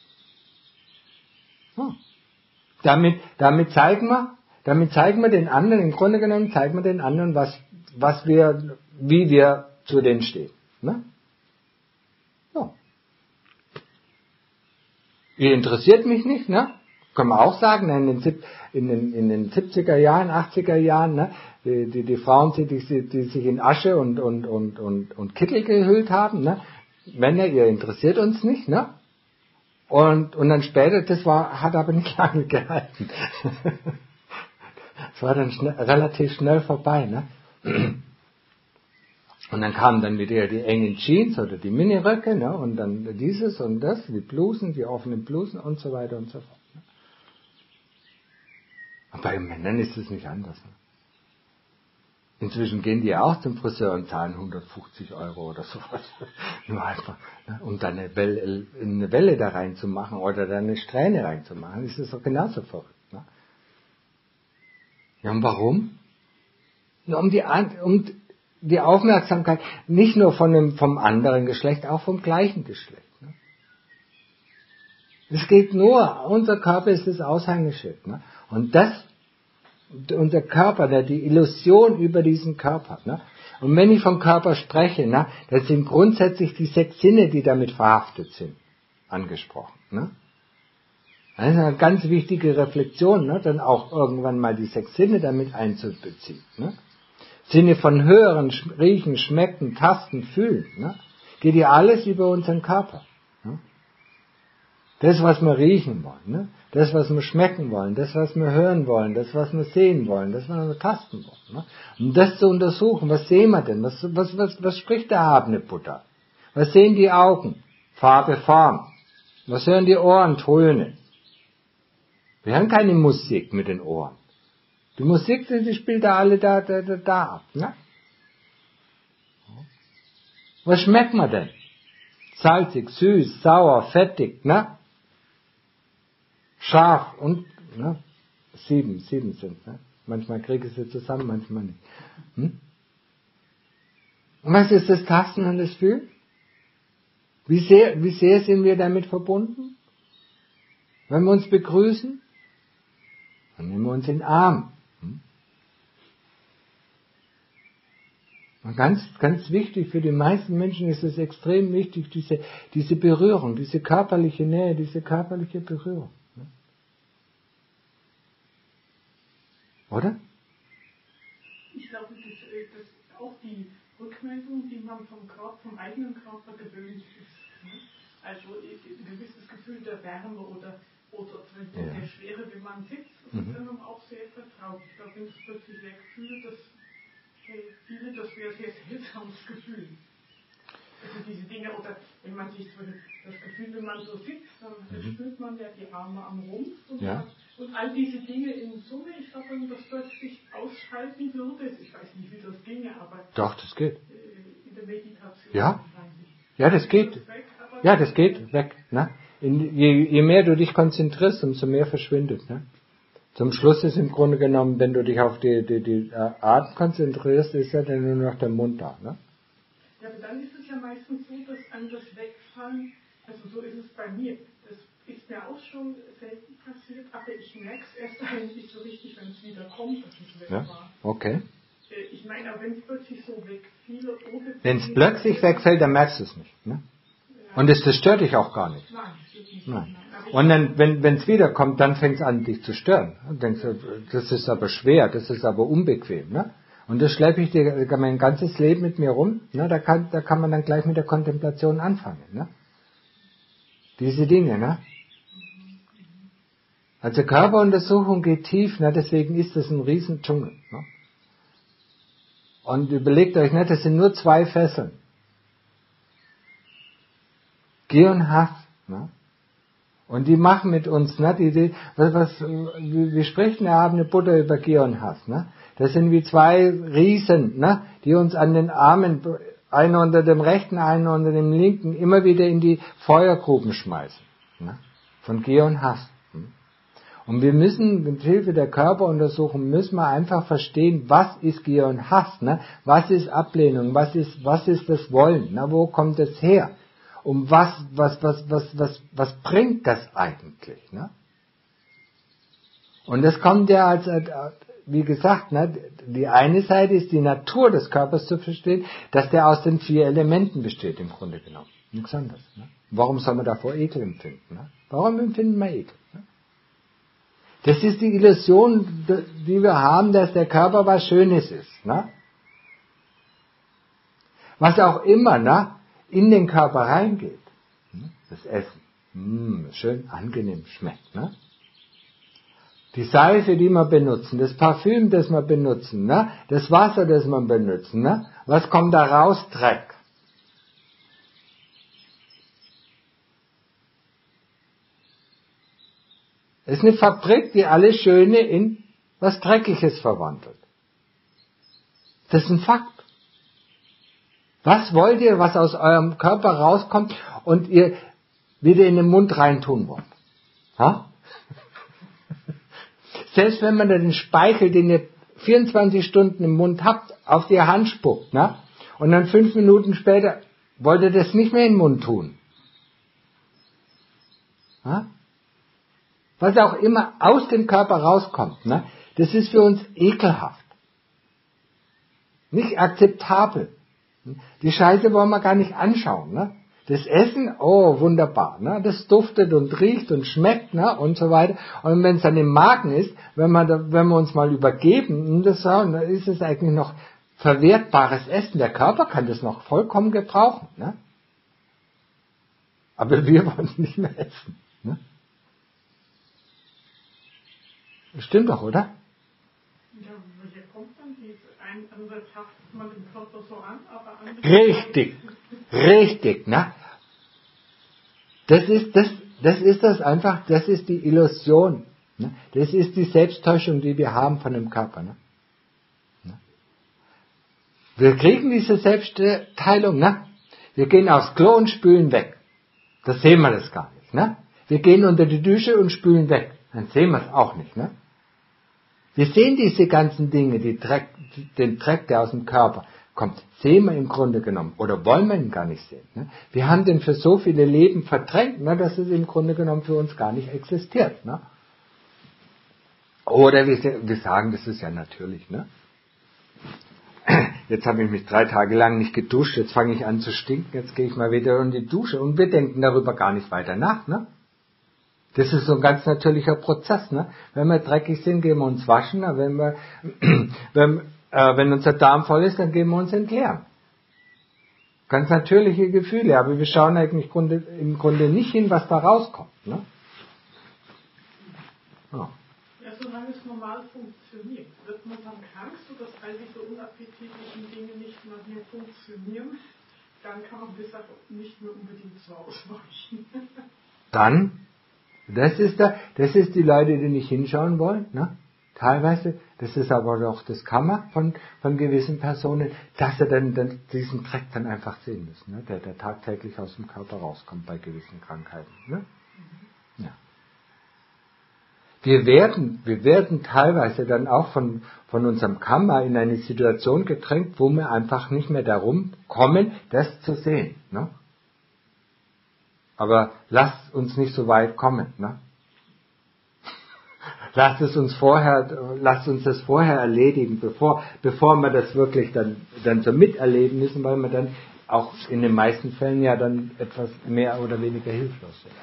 Hm. Damit, damit zeigen wir, damit zeigen wir den anderen, im Grunde genommen zeigen wir den anderen, was, was wir, wie wir zu denen stehen, ne? Ja. Ihr interessiert mich nicht, ne? Kann man auch sagen, in den, in den, in den siebziger Jahren, achtziger Jahren, ne? Die, die, die Frauen, die, die, die sich in Asche und, und, und, und, und Kittel gehüllt haben, ne? Männer, ihr interessiert uns nicht, ne? Und, und dann später, das war, hat aber nicht lange gehalten. Es war dann schnell, relativ schnell vorbei, ne? Und dann kamen dann wieder die engen Jeans oder die Miniröcke, ne? Und dann dieses und das, die Blusen, die offenen Blusen und so weiter und so fort. Ne? Und bei Männern ist es nicht anders. Ne? Inzwischen gehen die auch zum Friseur und zahlen hundertfünfzig Euro oder sowas. Nur einfach, ne? Um dann eine Welle, eine Welle da reinzumachen oder da eine Strähne reinzumachen, ist das doch genauso verrückt. Ne? Ja, und warum? Ja, um die, um die Aufmerksamkeit nicht nur von dem, vom anderen Geschlecht, auch vom gleichen Geschlecht. Ne? Es geht nur, unser Körper ist das Aushängeschild. Ne? Und das, unser Körper, der, die Illusion über diesen Körper. Ne? Und wenn ich vom Körper spreche, ne, das sind grundsätzlich die sechs Sinne, die damit verhaftet sind, angesprochen. Ne? Das ist eine ganz wichtige Reflexion, ne? Dann auch irgendwann mal die sechs Sinne damit einzubeziehen. Ne? Sinne von Hören, Riechen, Schmecken, Tasten, Fühlen. Ne? Geht ja alles über unseren Körper. Ne? Das, was wir riechen wollen, ne? Das, was wir schmecken wollen, das, was wir hören wollen, das, was wir sehen wollen, das, was wir tasten wollen. Ne? Um das zu untersuchen, was sehen wir denn? Was, was, was, was spricht der erhabene Buddha? Was sehen die Augen? Farbe, Form. Was hören die Ohren? Töne. Wir hören keine Musik mit den Ohren. Die Musik, die spielt da alle da, da, da, da ab. Ne? Was schmeckt man denn? Salzig, süß, sauer, fettig, ne? Scharf und, ne? Sieben, sieben sind, ne? Manchmal kriege ich sie zusammen, manchmal nicht. Hm? Und was ist das Tasten und das Fühlen? Wie sehr, wie sehr sind wir damit verbunden? Wenn wir uns begrüßen, dann nehmen wir uns in den Arm. Hm? Und ganz, ganz wichtig, für die meisten Menschen ist es extrem wichtig, diese, diese Berührung, diese körperliche Nähe, diese körperliche Berührung. Ne? Oder? Ich glaube, das ist auch die Rückmeldung, die man vom Körper, vom eigenen Körper gewöhnt ist. Ne? Also ein gewisses Gefühl der Wärme oder, oder ja. der Schwere, wenn man sitzt, das mhm. ist einem auch sehr vertraut. Ich glaube, wenn es plötzlich wegfühlt, das viele, das wäre ein sehr seltsames Gefühl. Also diese Dinge, oder wenn man sich das Gefühl, wenn man so sitzt, dann mhm. spürt man ja die Arme am Rumpf und, ja. und all diese Dinge in Summe. Ich glaube, wenn man das plötzlich ausschalten würde, ich weiß nicht, wie das ginge, aber doch, das geht. In der Meditation. Ja, ja, das geht. Das weg, ja, das geht weg. Ne? In, je, je mehr du dich konzentrierst, umso mehr verschwindet. Ne? Zum Schluss ist im Grunde genommen, wenn du dich auf die, die, die Art konzentrierst, ist ja dann nur noch der Mund da. Ne? Ja, aber dann ist es ja meistens so, dass an das Wegfallen, also so ist es bei mir, das ist mir auch schon selten passiert, aber ich merke es erst eigentlich so richtig, wenn es wieder kommt, dass es weg ja? war. Okay. Ich meine, aber wenn es plötzlich so wegfiel, ohne... Wenn es plötzlich wegfällt, dann merkst du es nicht. Ne? Ja, Und es zerstört dich auch gar nicht. Nein, das ist nicht. Nein. Und dann, wenn es wiederkommt, dann fängt es an, dich zu stören. Dann denkst du, das ist aber schwer, das ist aber unbequem. Ne? Und das schleppe ich dir mein ganzes Leben mit mir rum. Ne? Da, kann, da kann man dann gleich mit der Kontemplation anfangen. Ne? Diese Dinge. Ne? Also Körperuntersuchung geht tief, ne? Deswegen ist das ein Riesendschungel. Ne? Und überlegt euch, ne? Das sind nur zwei Fesseln. Gier und Hass. Ne? Und die machen mit uns, ne, die, die, was, was, wir sprechen ja abende Buddha über Gier und Hass, ne? Das sind wie zwei Riesen, ne, die uns an den Armen, einer unter dem rechten, einer unter dem linken, immer wieder in die Feuergruben schmeißen, ne? Von Gier und Hass. Und wir müssen, mit Hilfe der Körperuntersuchung, müssen wir einfach verstehen, was ist Gier und Hass, ne? Was ist Ablehnung, was ist, was ist das Wollen, ne? Wo kommt es her? Um was, was, was, was, was, was bringt das eigentlich, ne? Und das kommt ja als, wie gesagt, ne, die eine Seite ist die Natur des Körpers zu verstehen, dass der aus den vier Elementen besteht, im Grunde genommen. Nichts anderes, ne? Warum soll man davor Ekel empfinden, ne? Warum empfinden wir Ekel, ne? Das ist die Illusion, die wir haben, dass der Körper was Schönes ist, ne? Was auch immer, ne? In den Körper reingeht. Das Essen. Mm, schön angenehm schmeckt. Ne? Die Seife, die wir benutzen, das Parfüm, das wir benutzen, ne? Das Wasser, das wir benutzen. Ne? Was kommt da raus? Dreck. Es ist eine Fabrik, die alles Schöne in was Dreckiges verwandelt. Das ist ein Fakt. Was wollt ihr, was aus eurem Körper rauskommt und ihr wieder in den Mund reintun wollt? Ha? Selbst wenn man den Speichel, den ihr vierundzwanzig Stunden im Mund habt, auf die Hand spuckt, ne? Und dann fünf Minuten später wollt ihr das nicht mehr in den Mund tun. Ha? Was auch immer aus dem Körper rauskommt, ne? Das ist für uns ekelhaft. Nicht akzeptabel. Die Scheiße wollen wir gar nicht anschauen. Ne? Das Essen, oh wunderbar, ne? Das duftet und riecht und schmeckt, ne? Und so weiter. Und wenn es dann im Magen ist, wenn wir, da, wenn wir uns mal übergeben, das, dann ist es eigentlich noch verwertbares Essen. Der Körper kann das noch vollkommen gebrauchen. Ne? Aber wir wollen es nicht mehr essen. Ne? Stimmt doch, oder? Ja, woher kommt dann diese ein, also fasst man den Körper so an, aber andere Richtig, richtig, ne? Das ist das, das ist das einfach, das ist die Illusion, ne? Das ist die Selbsttäuschung, die wir haben von dem Körper, ne? Wir kriegen diese Selbstteilung, ne? Wir gehen aufs Klo und spülen weg. Da sehen wir das gar nicht, ne? Wir gehen unter die Dusche und spülen weg. Dann sehen wir es auch nicht, ne? Wir sehen diese ganzen Dinge, die Dreck, den Dreck, der aus dem Körper kommt, sehen wir im Grunde genommen. Oder wollen wir ihn gar nicht sehen. Ne? Wir haben den für so viele Leben verdrängt, ne, dass es im Grunde genommen für uns gar nicht existiert. Ne? Oder wir, wir sagen, das ist ja natürlich. Ne? Jetzt habe ich mich drei Tage lang nicht geduscht, jetzt fange ich an zu stinken, jetzt gehe ich mal wieder in die Dusche. Und wir denken darüber gar nicht weiter nach. Ne? Das ist so ein ganz natürlicher Prozess. Ne? Wenn wir dreckig sind, gehen wir uns waschen. Wenn, wir, wenn, äh, wenn unser Darm voll ist, dann gehen wir uns entleeren. Ganz natürliche Gefühle. Aber wir schauen eigentlich im Grunde, im Grunde nicht hin, was da rauskommt. Ne? Ja. Ja, solange es normal funktioniert. Wird man dann krank, sodass all diese unappetitlichen Dinge nicht mehr, mehr funktionieren, dann kann man deshalb nicht mehr unbedingt so ausweichen. Dann... Das ist, da, das ist die Leute, die nicht hinschauen wollen, ne? Teilweise. Das ist aber auch das Kammer von, von gewissen Personen, dass sie dann, dann diesen Dreck dann einfach sehen müssen, ne? der, der tagtäglich aus dem Körper rauskommt bei gewissen Krankheiten. Ne? Ja. Wir werden, wir werden teilweise dann auch von, von unserem Kammer in eine Situation gedrängt, wo wir einfach nicht mehr darum kommen, das zu sehen. Ne? Aber lasst uns nicht so weit kommen, ne? Lasst es uns vorher, lasst uns das vorher erledigen, bevor, bevor wir das wirklich dann, dann so miterleben müssen, weil wir dann auch in den meisten Fällen ja dann etwas mehr oder weniger hilflos sind.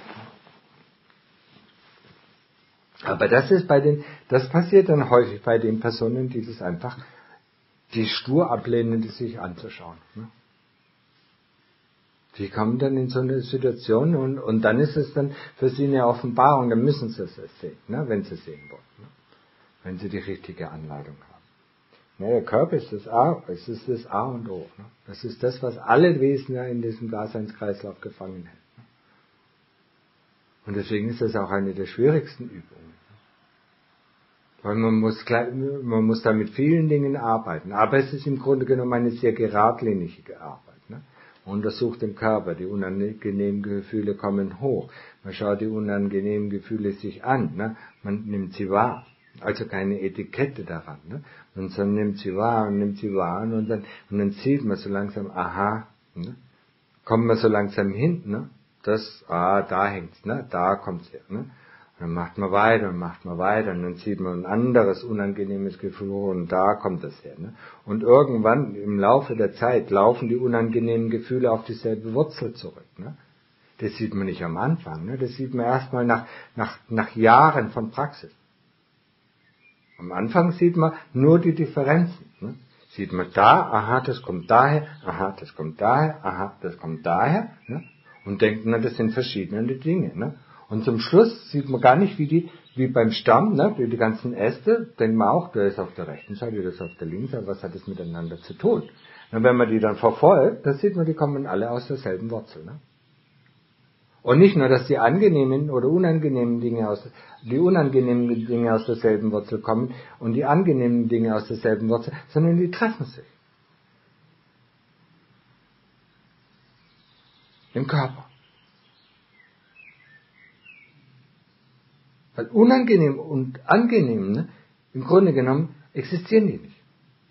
Aber das ist bei den, das passiert dann häufig bei den Personen, die das einfach, die stur ablehnen, die sich anzuschauen. Ne? Die kommen dann in so eine Situation und, und dann ist es dann für sie eine Offenbarung, dann müssen sie es sehen, ne? Wenn sie sehen wollen, ne? Wenn sie die richtige Anleitung haben. Ne, der Körper ist das A, es ist das A und O. Ne? Das ist das, was alle Wesen ja in diesem Daseinskreislauf gefangen hält. Ne? Und deswegen ist das auch eine der schwierigsten Übungen. Weil man muss, man muss da mit vielen Dingen arbeiten. Aber es ist im Grunde genommen eine sehr geradlinige Arbeit. Ne? Man untersucht den Körper, die unangenehmen Gefühle kommen hoch. Man schaut die unangenehmen Gefühle sich an. Ne? Man nimmt sie wahr. Also keine Etikette daran. Ne? Und dann nimmt sie wahr und nimmt sie wahr und dann, und dann sieht man so langsam, aha, ne? Kommt man so langsam hin, ne? Das, ah, da hängt's, ne? Da kommt's her, ne? Und dann macht man weiter und macht man weiter und dann sieht man ein anderes unangenehmes Gefühl und da kommt das her. Ne? Und irgendwann im Laufe der Zeit laufen die unangenehmen Gefühle auf dieselbe Wurzel zurück. Ne? Das sieht man nicht am Anfang, ne? Das sieht man erstmal nach, nach, nach Jahren von Praxis. Am Anfang sieht man nur die Differenzen. Ne? Sieht man da, aha, das kommt daher, aha, das kommt daher, aha, das kommt daher. Ne? Und denkt, na, das sind verschiedene Dinge. Ne? Und zum Schluss sieht man gar nicht, wie die, wie beim Stamm, ne, wie die ganzen Äste, denkt man auch, der ist auf der rechten Seite, der ist auf der linken Seite, was hat das miteinander zu tun? Und wenn man die dann verfolgt, dann sieht man, die kommen alle aus derselben Wurzel. Ne? Und nicht nur, dass die angenehmen oder unangenehmen Dinge aus, die unangenehmen Dinge aus derselben Wurzel kommen und die angenehmen Dinge aus derselben Wurzel, sondern die treffen sich. Im Körper. Weil unangenehm und angenehm, ne, im Grunde genommen, existieren die nicht.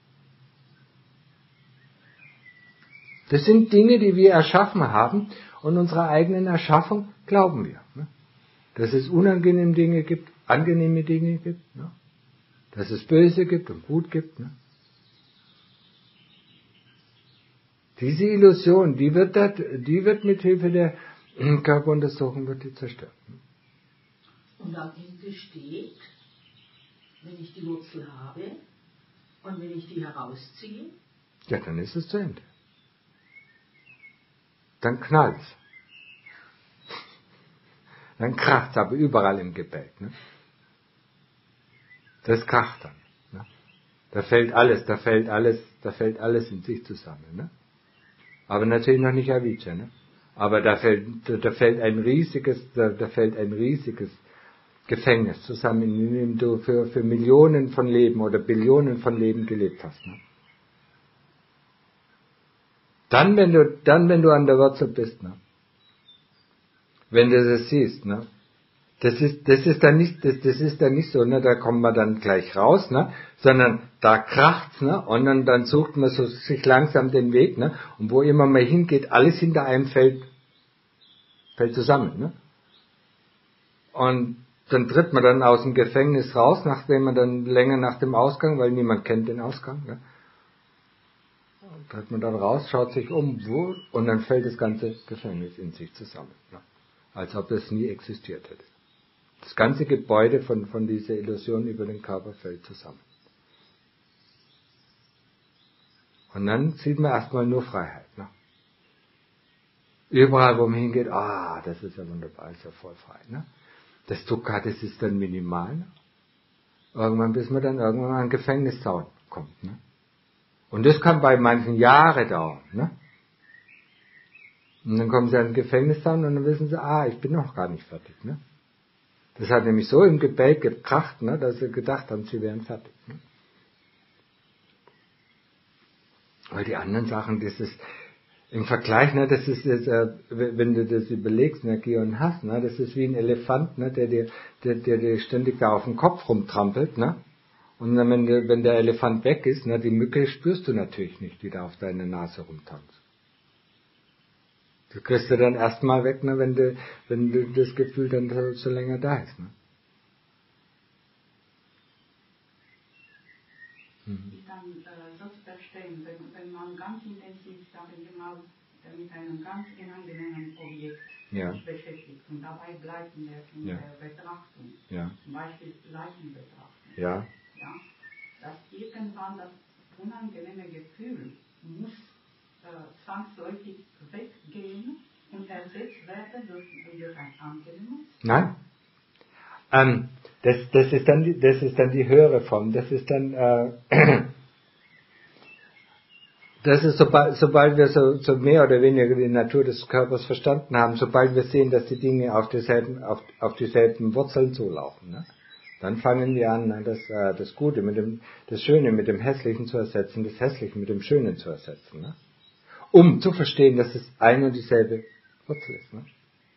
Das sind Dinge, die wir erschaffen haben und unserer eigenen Erschaffung glauben wir. Ne? Dass es unangenehme Dinge gibt, angenehme Dinge gibt, ne? Dass es Böse gibt und Gut gibt. Ne? Diese Illusion, die wird, dat, die wird mit Hilfe der Körperuntersuchung wird die zerstört. Ne? Und am Ende steht, wenn ich die Wurzel habe und wenn ich die herausziehe, ja, dann ist es zu Ende. Dann knallt's. Dann kracht's aber überall im Gebälk. Ne? Das kracht dann. Ne? Da fällt alles, da fällt alles, da fällt alles in sich zusammen. Ne? Aber natürlich noch nicht Avijja. Ne? Aber da fällt, da fällt ein riesiges, da, da fällt ein riesiges Gefängnis zusammen, in dem du für, für Millionen von Leben oder Billionen von Leben gelebt hast. Ne? Dann, wenn du, dann, wenn du an der Wurzel bist, ne? Wenn du das siehst, ne? Das ist, das ist dann nicht, das, das ist dann nicht so, ne? Da kommt man dann gleich raus, ne? Sondern da kracht's, ne? Und dann, dann sucht man so sich langsam den Weg, ne? Und wo immer man hingeht, alles hinter einem fällt, fällt zusammen, ne? Und dann tritt man dann aus dem Gefängnis raus, nachdem man dann länger nach dem Ausgang, weil niemand kennt den Ausgang, ne? Tritt man dann raus, schaut sich um, wo, und dann fällt das ganze Gefängnis in sich zusammen. Ne? Als ob es nie existiert hätte. Das ganze Gebäude von, von dieser Illusion über den Körper fällt zusammen. Und dann sieht man erstmal nur Freiheit. Ne? Überall, wo man hingeht, ah, das ist ja wunderbar, ist ja voll frei. Ne? Das Dukkha, das ist dann minimal. Ne? Irgendwann, bis man dann irgendwann an den Gefängniszaun kommt. Ne? Und das kann bei manchen Jahre dauern. Ne? Und dann kommen sie an den Gefängniszaun und dann wissen sie, ah, ich bin noch gar nicht fertig. Ne? Das hat nämlich so im Gebälk gekracht, ne, dass sie gedacht haben, sie wären fertig. Ne? Weil die anderen Sachen, das ist im Vergleich, ne, das ist, das, äh, wenn du das überlegst, ne, Gier und Hass, ne, das ist wie ein Elefant, ne, der dir der, der, der ständig da auf dem Kopf rumtrampelt, ne? Und dann, wenn, der, wenn der Elefant weg ist, ne, die Mücke spürst du natürlich nicht, die da auf deiner Nase rumtanzt. Du kriegst du dann erstmal weg, ne, wenn du, wenn du das Gefühl dann so, so länger da ist. Ne? Ich kann äh, so verstehen, wenn, wenn man ganz intensiv darin genau mit einem ganz unangenehmen Objekt Ja. beschäftigt und dabei bleibt in der, in Ja. der Betrachtung, Ja. zum Beispiel Leichenbetrachtung, Ja. ja, dass irgendwann das unangenehme Gefühl muss äh, zwangsläufig weggehen und ersetzt werden durch, durch ein angenehmes. Nein. Ähm, das, das, ist dann die, das ist dann die höhere Form. Das ist dann, äh, das ist sobald, sobald wir so, so mehr oder weniger die Natur des Körpers verstanden haben, sobald wir sehen, dass die Dinge auf dieselben, auf, auf dieselben Wurzeln zulaufen, ne? Dann fangen wir an, ne, das, äh, das Gute mit dem, das Schöne mit dem Hässlichen zu ersetzen, das Hässliche mit dem Schönen zu ersetzen, ne? Um zu verstehen, dass es ein und dieselbe Wurzel ist, ne?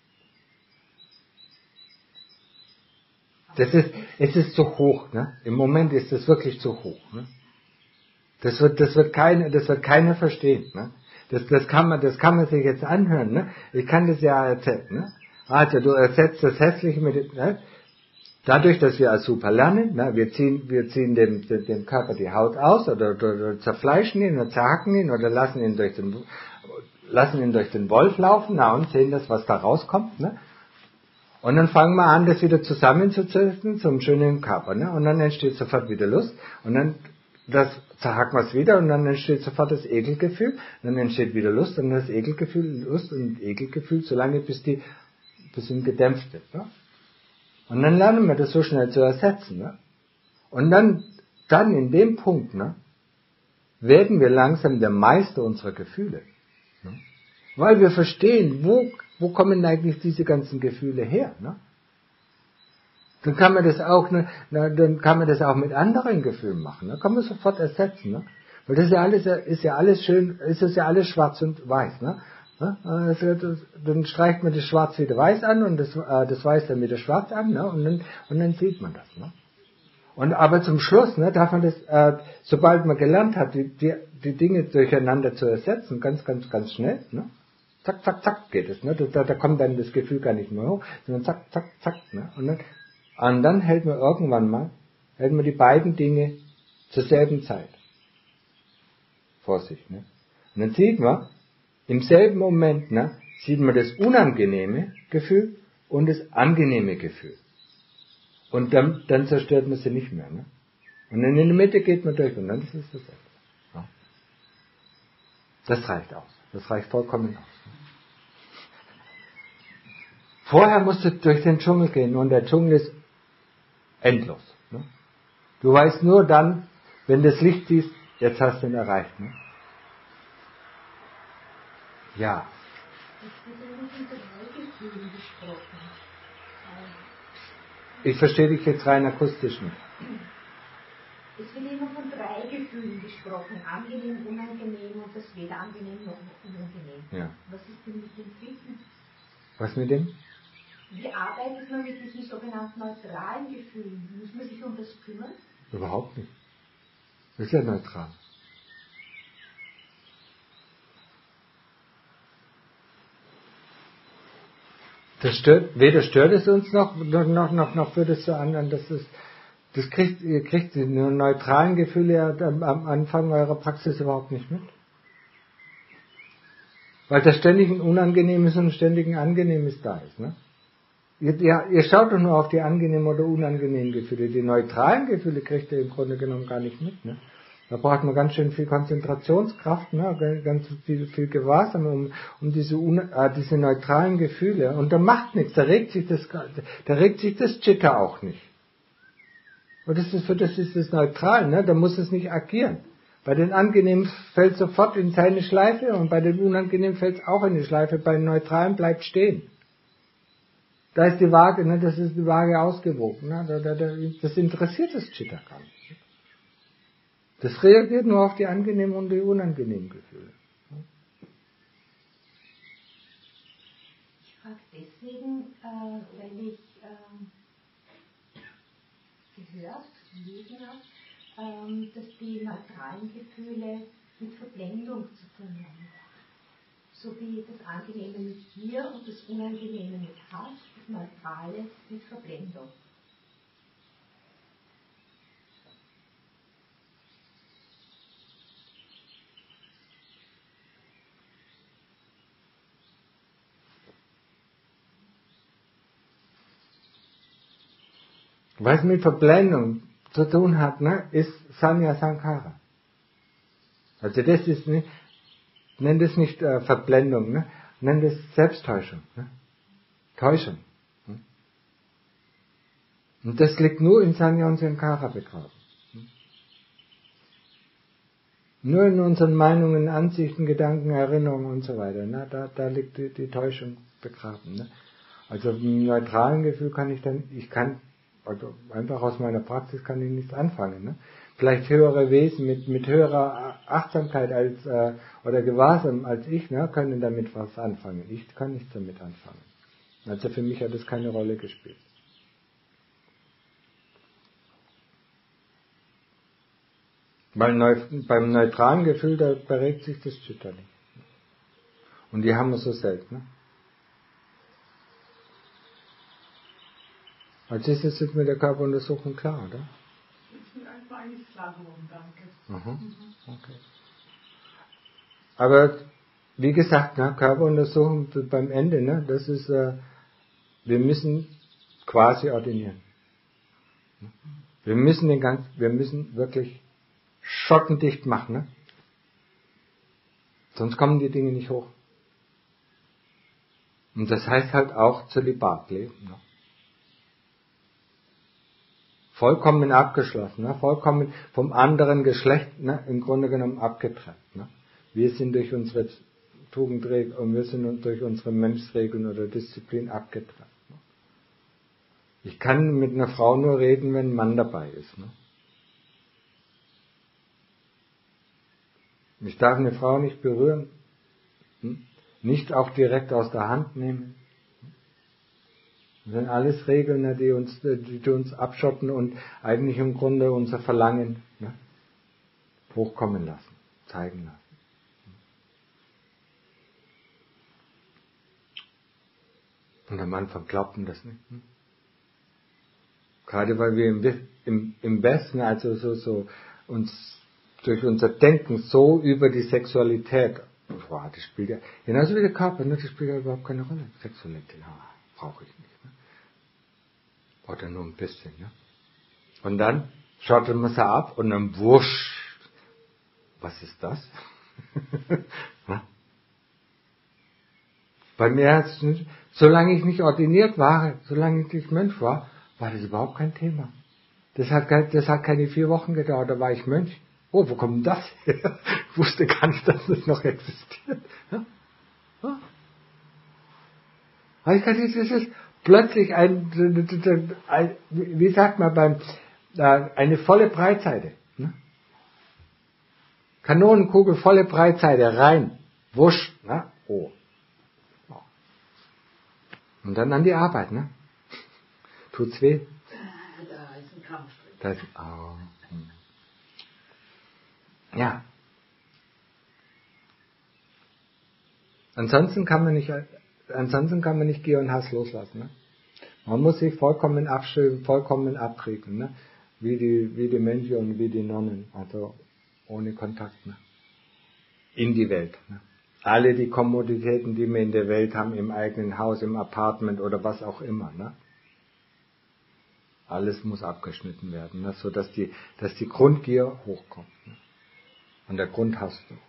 Das ist, es ist zu hoch, ne? Im Moment ist es wirklich zu hoch, ne? Das wird, das wird keiner, das wird keiner verstehen, ne? Das, das kann man, das kann man sich jetzt anhören, ne? Ich kann das ja erzählen, ne? Also, du ersetzt das Hässliche mit dem, ne? Dadurch, dass wir als Super lernen, ne? Wir ziehen, wir ziehen dem, dem, dem Körper die Haut aus, oder, oder, oder zerfleischen ihn, oder zerhacken ihn, oder lassen ihn durch den, lassen ihn durch den Wolf laufen, na, und sehen das, was da rauskommt, ne? Und dann fangen wir an, das wieder zusammenzuziehen zum schönen Körper, ne? Und dann entsteht sofort wieder Lust, und dann, das zerhacken wir es wieder, und dann entsteht sofort das Ekelgefühl, dann entsteht wieder Lust, und das Ekelgefühl, Lust und Ekelgefühl, solange bis die, bis ihn gedämpft ist, ne? Und dann lernen wir das so schnell zu ersetzen, ne? Und dann, dann in dem Punkt, ne, werden wir langsam der Meister unserer Gefühle, ne? Weil wir verstehen, wo, wo kommen eigentlich diese ganzen Gefühle her, ne? Dann kann man das auch, ne, dann kann man das auch mit anderen Gefühlen machen, ne? Kann man sofort ersetzen, ne? Weil das ist ja alles, ist ja alles schön, ist es ja alles schwarz und weiß, ne? Dann streicht man das Schwarz wieder weiß an und das, äh, das Weiß dann wieder schwarz an, ne? Und dann, und dann sieht man das, ne? Und aber zum Schluss, ne, darf man das, äh, sobald man gelernt hat, die, die, die Dinge durcheinander zu ersetzen, ganz, ganz, ganz schnell, ne? Zack, zack, zack geht es, ne? Da, da kommt dann das Gefühl gar nicht mehr hoch, sondern zack, zack, zack, ne? Und dann, und dann hält man irgendwann mal, hält man die beiden Dinge zur selben Zeit vor sich, ne? Und dann sieht man, im selben Moment, ne, sieht man das unangenehme Gefühl und das angenehme Gefühl. Und dann, dann zerstört man sie nicht mehr, ne? Und dann in der Mitte geht man durch und dann ist es das Ende. Ja. Das reicht aus. Das reicht vollkommen aus. Vorher musst du durch den Dschungel gehen und der Dschungel ist endlos, ne? Du weißt nur dann, wenn du das Licht siehst, jetzt hast du ihn erreicht, ne? Ja. Ich verstehe dich jetzt rein akustisch nicht. Es wird immer von drei Gefühlen gesprochen, angenehm, unangenehm und das weder angenehm noch unangenehm. Ja. Was ist denn mit dem vierten? Was mit dem? Wie arbeitet man mit diesen sogenannten neutralen Gefühlen? Muss man sich um das kümmern? Überhaupt nicht. Das ist ja neutral. Das stört, weder stört es uns noch, noch, noch, noch würde es so an, dass es, das kriegt, ihr kriegt die neutralen Gefühle ja am, am Anfang eurer Praxis überhaupt nicht mit. Weil da ständig ein Unangenehmes und ständig ein Angenehmes da ist, ne? Ihr, ihr, ihr schaut doch nur auf die angenehmen oder unangenehmen Gefühle. Die neutralen Gefühle kriegt ihr im Grunde genommen gar nicht mit, ne? Da braucht man ganz schön viel Konzentrationskraft, ne? Ganz viel, viel Gewahrsam, um, um diese, äh, diese neutralen Gefühle. Und da macht nichts, da regt sich das, da regt sich das Chitta auch nicht. Und das ist, für das ist es neutral, ne? Da muss es nicht agieren. Bei den Angenehmen fällt sofort in seine Schleife und bei den Unangenehmen fällt es auch in die Schleife. Bei den Neutralen bleibt stehen. Da ist die Waage, ne? Das ist die Waage ausgewogen, ne? Da, da, da, das interessiert das Chitta gar nicht. Das reagiert nur auf die angenehmen und die unangenehmen Gefühle. Ich frage deswegen, äh, weil ich äh, gehört, gelesen habe, ähm, dass die neutralen Gefühle mit Verblendung zu tun haben. So wie das Angenehme mit Gier und das Unangenehme mit Hass, das Neutrale mit Verblendung. Was mit Verblendung zu tun hat, ne, ist Sanya Sankara. Also das ist nicht, nenn das nicht äh, Verblendung, ne, nenn das Selbsttäuschung, ne? Täuschung. Ne? Und das liegt nur in Sanya und Sankara begraben. Ne? Nur in unseren Meinungen, Ansichten, Gedanken, Erinnerungen und so weiter. Ne? Da, da liegt die, die Täuschung begraben. Ne? Also im neutralen Gefühl kann ich dann, ich kann, also einfach aus meiner Praxis kann ich nichts anfangen. Ne? Vielleicht höhere Wesen mit, mit höherer Achtsamkeit als, äh, oder Gewahrsam als ich, ne, können damit was anfangen. Ich kann nichts damit anfangen. Also für mich hat das keine Rolle gespielt. Weil neu, beim neutralen Gefühl, da beregt sich das Chitta nicht. Und die haben wir so selten. Ne? Also ist es jetzt mit der Körperuntersuchung klar, oder? Ich bin einfach eigentlich klar geworden, danke. Aha, okay. Aber wie gesagt, ne, Körperuntersuchung beim Ende, ne, das ist, äh, wir müssen quasi ordinieren. Wir müssen den ganz, wir müssen wirklich schottendicht machen, ne? Sonst kommen die Dinge nicht hoch. Und das heißt halt auch Zölibat leben. Ne? Vollkommen abgeschlossen, ne? Vollkommen vom anderen Geschlecht, ne? Im Grunde genommen abgetrennt. Ne? Wir sind durch unsere Tugendregeln und wir sind durch unsere Mönchsregeln oder Disziplin abgetrennt. Ne? Ich kann mit einer Frau nur reden, wenn ein Mann dabei ist. Ne? Ich darf eine Frau nicht berühren, hm? Nicht auch direkt aus der Hand nehmen. Das sind alles Regeln, ne, die uns, die uns abschotten und eigentlich im Grunde unser Verlangen, ne, hochkommen lassen, zeigen lassen. Und am Anfang glaubten das nicht. Hm? Gerade weil wir im, im, im Westen, also so, so uns durch unser Denken so über die Sexualität, boah, das spielt ja, genauso wie der Körper, ne, das spielt ja überhaupt keine Rolle. Sexualität, ja, brauche ich nicht. Ne? Oder nur ein bisschen. Ne? Und dann schottet man sie ab und dann wurscht. Was ist das? Bei mir hat es nicht, solange ich nicht ordiniert war, solange ich nicht Mönch war, war das überhaupt kein Thema. Das hat, das hat keine vier Wochen gedauert, da war ich Mönch. Oh, wo kommt das her? Ich wusste gar nicht, dass das noch existiert. Ja? Ja? Das ist plötzlich ein, ein, wie sagt man beim, eine volle Breitseite. Ne? Kanonenkugel, volle Breitseite, rein, wusch, ne? Oh. Und dann an die Arbeit, ne? Tut's weh? Da ist ein Kampf drin. Da ist, oh. Hm. Ja. Ansonsten kann man nicht, ansonsten kann man nicht Gier und Hass loslassen. Ne? Man muss sich vollkommen abschirmen, vollkommen abkriegen, ne? Wie die, wie die Mönche und wie die Nonnen, also ohne Kontakt, ne? In die Welt. Ne? Alle die Kommoditäten, die wir in der Welt haben, im eigenen Haus, im Apartment oder was auch immer, ne? Alles muss abgeschnitten werden, ne? So dass die, dass die Grundgier hochkommt. Ne? Und der Grund hast du.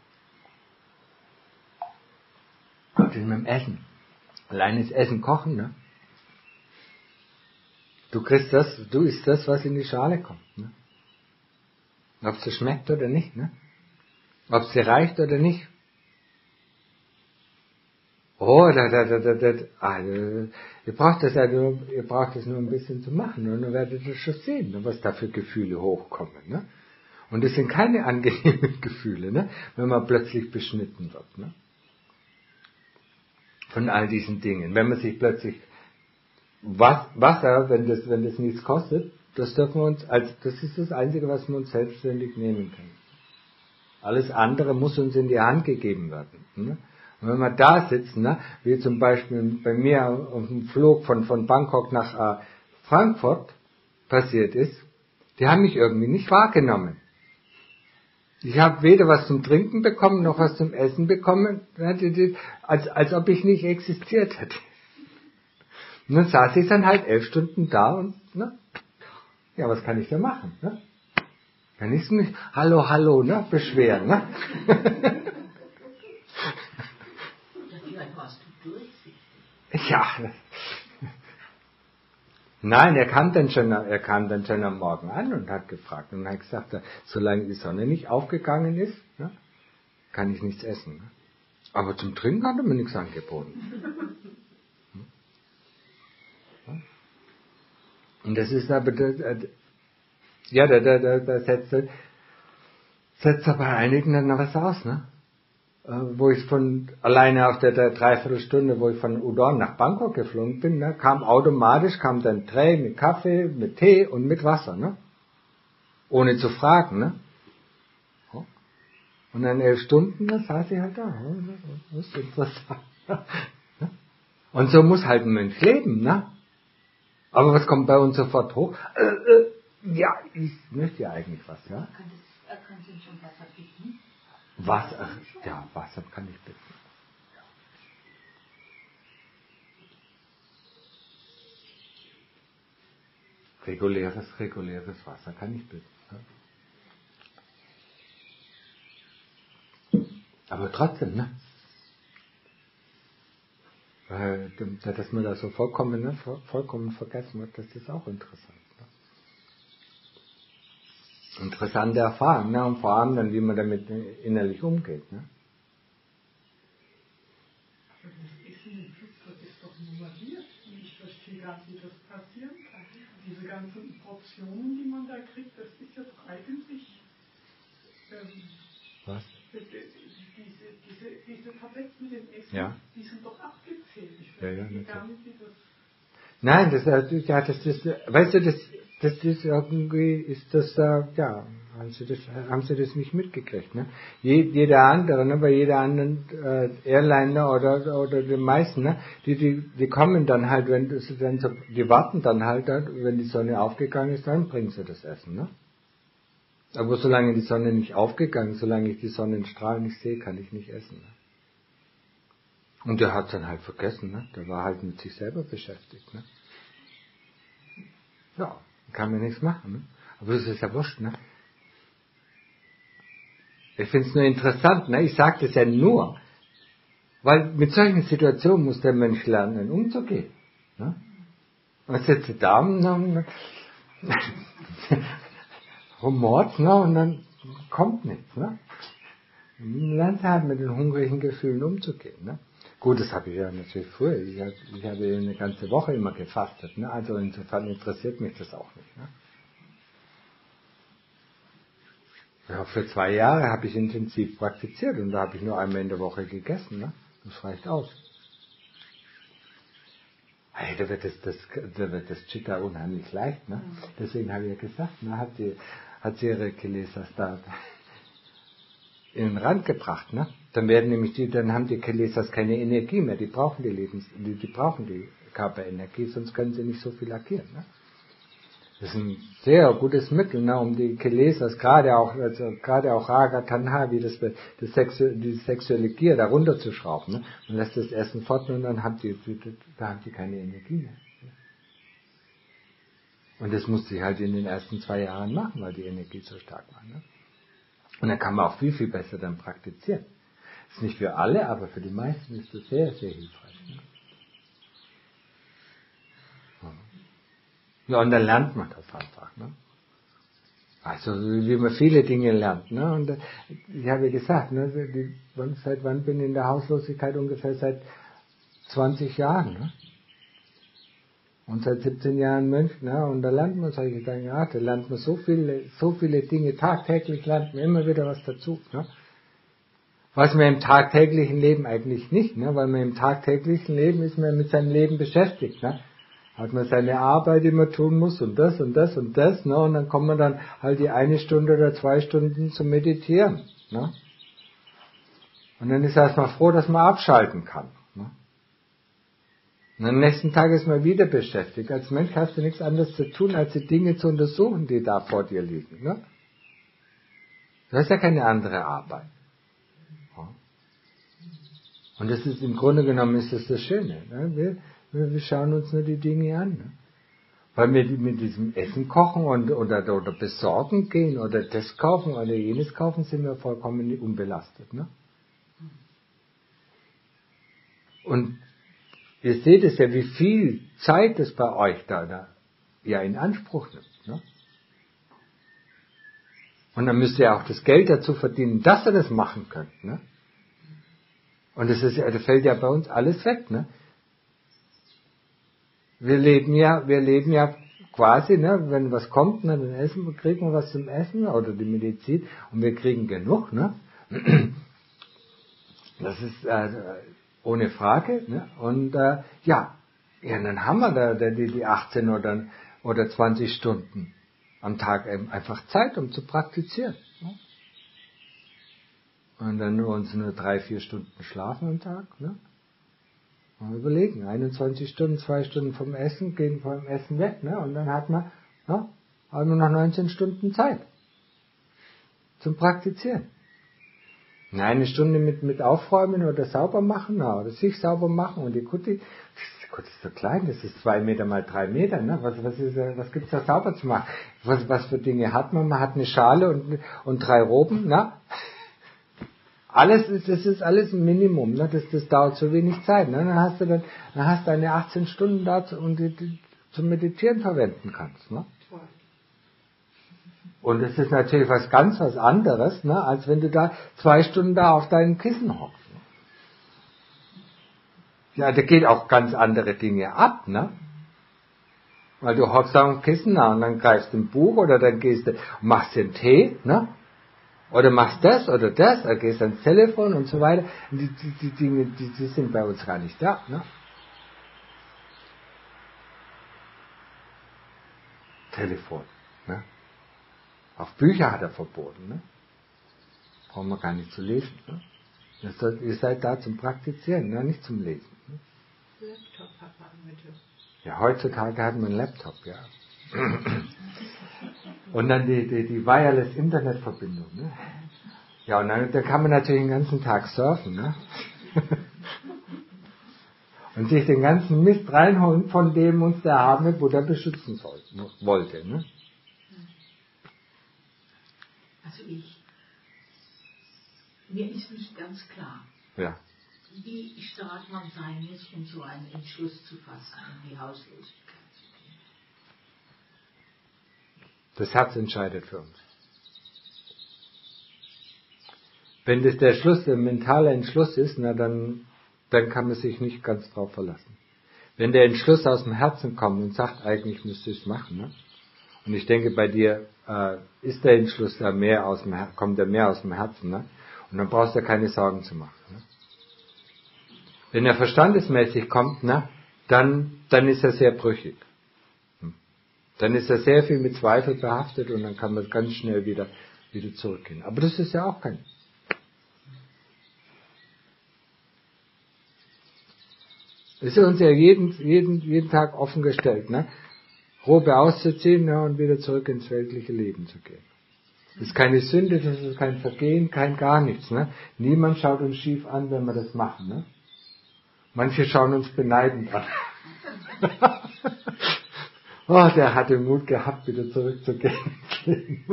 Das ist mit dem Essen. Allein das Essen kochen, ne? Du kriegst das, du isst das, was in die Schale kommt, ne? Ob es dir schmeckt oder nicht, ne? Ob es dir reicht oder nicht. Oh, da, da, da, da, da, also, ihr braucht das ja nur, ihr braucht das nur ein bisschen zu machen und dann werdet ihr schon sehen, was da für Gefühle hochkommen, ne? Und es sind keine angenehmen Gefühle, ne? Wenn man plötzlich beschnitten wird, ne? Von all diesen Dingen. Wenn man sich plötzlich Wasser, wenn das, wenn das nichts kostet, das dürfen wir uns, also das ist das Einzige, was wir uns selbstständig nehmen können. Alles andere muss uns in die Hand gegeben werden, ne? Und wenn wir da sitzen, ne, wie zum Beispiel bei mir auf dem Flug von, von Bangkok nach äh, Frankfurt passiert ist, die haben mich irgendwie nicht wahrgenommen. Ich habe weder was zum Trinken bekommen, noch was zum Essen bekommen, als, als ob ich nicht existiert hätte. Und dann saß ich dann halt elf Stunden da und, ne, Ja, was kann ich da machen? Ne? Kann ich mich, hallo, hallo, ne, beschweren, ne? Ja, vielleicht warst du durchsichtig. Ja. Nein, er kam dann schon, er kam dann schon am Morgen an und hat gefragt und hat gesagt, solange die Sonne nicht aufgegangen ist, ne, kann ich nichts essen. Ne? Aber zum Trinken hat er mir nichts angeboten. Und das ist aber, ja, da, da, da, da setzt, setzt er bei einigen dann noch was aus, ne? Wo ich von, alleine auf der, der Dreiviertelstunde, wo ich von Udon nach Bangkok geflogen bin, ne, kam automatisch, kam dann Tray mit Kaffee, mit Tee und mit Wasser, ne? Ohne zu fragen, ne? Und dann elf Stunden, da saß ich halt da. Das ist interessant. Und so muss halt ein Mensch leben, ne? Aber was kommt bei uns sofort hoch? Äh, äh, ja, ich möchte ja eigentlich was, ja? Kann das, kann Sie schon Wasser bitten? Wasser, ja, Wasser kann ich bitten. Reguläres, reguläres Wasser kann ich bitten. Ja? Aber trotzdem, ne? Weil, dass man da so vollkommen, ne, vollkommen vergessen wird, das ist auch interessant. Ne? Interessante Erfahrung, ne? Und vor allem dann, wie man damit innerlich umgeht. Ne? Aber das Essen im Flugzeug ist doch nummeriert. Und ich verstehe gar nicht, wie das passieren kann. Diese ganzen Portionen, die man da kriegt, das ist ja doch eigentlich... Ähm, Was? Diese, diese, diese Tabletten mit dem Essen, ja. Die sind doch abgezählt. Ich ja, ja, verstehe gar nicht, wie das... Nein, das, ja, das ist, weißt du, das, das ist irgendwie, ist das, ja, haben Sie das, haben Sie das nicht mitgekriegt, ne? Jeder andere, ne, bei jeder anderen äh, Airliner oder oder den meisten, ne, die, die, die kommen dann halt, wenn das dann so, die warten dann halt, wenn die Sonne aufgegangen ist, dann bringen sie das Essen, ne? Aber solange die Sonne nicht aufgegangen ist, solange ich die Sonnenstrahlen nicht sehe, kann ich nicht essen. Ne? Und der hat dann halt vergessen, ne? Der war halt mit sich selber beschäftigt, ne? Ja, kann mir nichts machen, ne? Aber das ist ja wurscht, ne? Ich finde es nur interessant, ne? Ich sage das ja nur, weil mit solchen Situationen muss der Mensch lernen, umzugehen. Ne? Und sitzt da und rumort, ne? Und dann kommt nichts, ne? Man lernt halt mit den hungrigen Gefühlen umzugehen, ne? Gut, das habe ich ja natürlich früher. Ich habe, ich habe eine ganze Woche immer gefastet, ne? Also insofern interessiert mich das auch nicht, ne? Ja, für zwei Jahre habe ich intensiv praktiziert und da habe ich nur einmal in der Woche gegessen, ne? Das reicht aus. Hey, da wird das, das, da wird das Chitta unheimlich leicht, ne? Deswegen habe ich ja gesagt, ne? Hat sie, hat sie ihre Kilesas da in den Rand gebracht, ne? Dann werden nämlich die, dann haben die Kilesas keine Energie mehr, die brauchen die Lebens, die, die brauchen die Körperenergie, sonst können sie nicht so viel agieren, ne? Das ist ein sehr gutes Mittel, ne, um die Kilesas, gerade auch, also gerade auch Raga, Tanha, wie das, das Sexu, die sexuelle Gier da runterzuschrauben, ne? Man lässt das Essen fort und dann haben die, da haben die keine Energie mehr. Und das musste ich halt in den ersten zwei Jahren machen, weil die Energie so stark war, ne? Und dann kann man auch viel, viel besser dann praktizieren. Das ist nicht für alle, aber für die meisten ist das sehr, sehr hilfreich. Ne? Ja, und dann lernt man das einfach. Ne? Also wie man viele Dinge lernt. Ne? Und ich habe ja gesagt, ne, die, seit wann bin ich in der Hauslosigkeit? Ungefähr seit zwanzig Jahren. Ne? Und seit siebzehn Jahren Mönch. Ne? Und da lernt man solche Dinge. Ja, da lernt man so viele, so viele Dinge. Tagtäglich lernt man immer wieder was dazu. Ne? Was man im tagtäglichen Leben eigentlich nicht. Ne? Weil man im tagtäglichen Leben ist man mit seinem Leben beschäftigt. Ne? Hat man seine Arbeit, die man tun muss und das und das und das, ne? Und dann kommt man dann halt die eine Stunde oder zwei Stunden zum Meditieren, ne? Und dann ist erstmal froh, dass man abschalten kann, ne? Und am nächsten Tag ist man wieder beschäftigt. Als Mensch hast du nichts anderes zu tun, als die Dinge zu untersuchen, die da vor dir liegen, ne? Das ist ja keine andere Arbeit. Ja? Und das ist im Grunde genommen ist das das Schöne, ne? Wir, Wir schauen uns nur die Dinge an. Ne? Weil wir mit diesem Essen kochen und, oder, oder besorgen gehen oder das kaufen oder jenes kaufen, sind wir vollkommen unbelastet. Ne? Und ihr seht es ja, wie viel Zeit es bei euch da, da ja in Anspruch nimmt. Ne? Und dann müsst ihr auch das Geld dazu verdienen, dass ihr das machen könnt. Ne? Und das ist ja, das fällt ja bei uns alles weg. Ne? Wir leben ja, wir leben ja quasi, ne, wenn was kommt, ne, dann essen wir, kriegen wir was zum Essen oder die Medizin und wir kriegen genug, ne. Das ist äh, ohne Frage, ne. Und äh, ja, ja, dann haben wir da, da die, die achtzehn oder, oder zwanzig Stunden am Tag eben einfach Zeit, um zu praktizieren. Ne? Und dann nur uns nur drei, vier Stunden schlafen am Tag, ne. Mal überlegen, einundzwanzig Stunden, zwei Stunden vom Essen, gehen vom Essen weg, ne? Und dann hat man, ne, haben wir noch neunzehn Stunden Zeit zum Praktizieren. Eine Stunde mit, mit Aufräumen oder sauber machen, na, oder sich sauber machen und die Kutti, die Kutti ist so klein, das ist zwei Meter mal drei Meter, ne? Was, was ist, was gibt's da sauber zu machen? Was, was für Dinge hat man? Man hat eine Schale und, und drei Roben, ne? Alles ist, das ist alles ein Minimum, ne? das, das dauert so wenig Zeit. Ne? Dann hast du dann, dann hast du deine achtzehn Stunden da zu, und die, die zum Meditieren verwenden kannst. Ne? Und das ist natürlich was ganz was anderes, ne? Als wenn du da zwei Stunden da auf deinem Kissen hockst. Ne? Ja, da geht auch ganz andere Dinge ab, ne? Weil du hockst auf dem Kissen na, und dann greifst du ein Buch oder dann gehst du, machst dir einen Tee, ne? Oder machst das oder das, oder gehst ans Telefon und so weiter. Und die, die, die Dinge, die, die sind bei uns gar nicht da. Ne? Telefon. Ne? Auch Bücher hat er verboten. Ne? Brauchen wir gar nicht zu lesen. Ne? Das soll, ihr seid da zum Praktizieren, ne? Nicht zum Lesen. Ne? Laptop hat man mit. Ja, heutzutage hat man einen Laptop, ja. Und dann die, die, die Wireless-Internet-Verbindung. Ne? Ja, und dann, dann kann man natürlich den ganzen Tag surfen. Ne? Und sich den ganzen Mist reinholen, von dem uns der erhabene Buddha beschützen sollte, wollte. Ne? Also ich, mir ist nicht ganz klar, ja. wie stark man sein muss, um so einen Entschluss zu fassen, in die Hauslosigkeit. Das Herz entscheidet für uns. Wenn das der Schluss, der mentale Entschluss ist, na dann, dann kann man sich nicht ganz drauf verlassen. Wenn der Entschluss aus dem Herzen kommt und sagt, eigentlich müsste ich es machen, ne? Und ich denke, bei dir äh, ist der Entschluss da mehr aus dem Her- kommt der mehr aus dem Herzen, ne? Und dann brauchst du keine Sorgen zu machen. Ne? Wenn er verstandesmäßig kommt, na, dann, dann ist er sehr brüchig. Dann ist er sehr viel mit Zweifel behaftet und dann kann man ganz schnell wieder, wieder zurückgehen. Aber das ist ja auch kein. Es ist uns ja jeden, jeden, jeden Tag offen gestellt, ne? Robe auszuziehen, ne? Und wieder zurück ins weltliche Leben zu gehen. Das ist keine Sünde, das ist kein Vergehen, kein gar nichts, ne? Niemand schaut uns schief an, wenn wir das machen, ne? Manche schauen uns beneidend an. Oh, der hatte Mut gehabt, wieder zurückzugehen.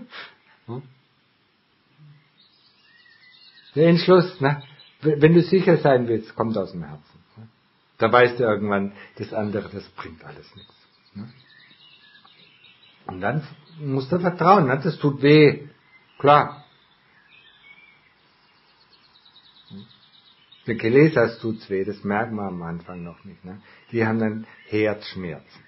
Der Entschluss, ne? Wenn du sicher sein willst, kommt aus dem Herzen. Ne? Da weißt du irgendwann, das andere, das bringt alles nichts. Ne? Und dann musst du vertrauen, ne? Das tut weh. Klar. Den Kelesas tut's weh, das merken wir am Anfang noch nicht. Ne? Die haben dann Herzschmerzen.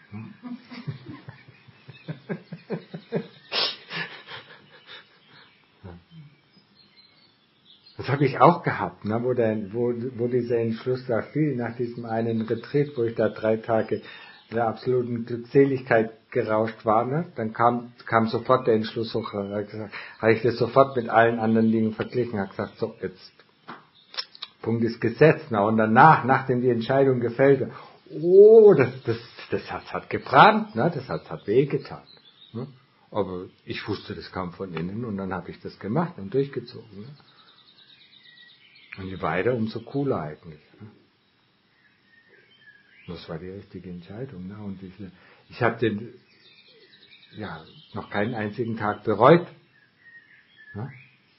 Das habe ich auch gehabt, ne? wo, der, wo, wo dieser Entschluss da fiel, nach diesem einen Retreat, wo ich da drei Tage der absoluten Glückseligkeit gerauscht war. Ne? Dann kam, kam sofort der Entschluss hoch, habe ich das sofort mit allen anderen Dingen verglichen, habe gesagt, so, jetzt Punkt ist gesetzt. Na, und danach, nachdem die Entscheidung gefällt, oh, das, das, das Herz hat gebrannt, ne? Das Herz hat wehgetan. Ne? Aber ich wusste, das kam von innen und dann habe ich das gemacht und durchgezogen. Ne? Und je weiter, umso cooler eigentlich. Ne? Das war die richtige Entscheidung. Ne? Und diese, ich habe den ja noch keinen einzigen Tag bereut. Ne?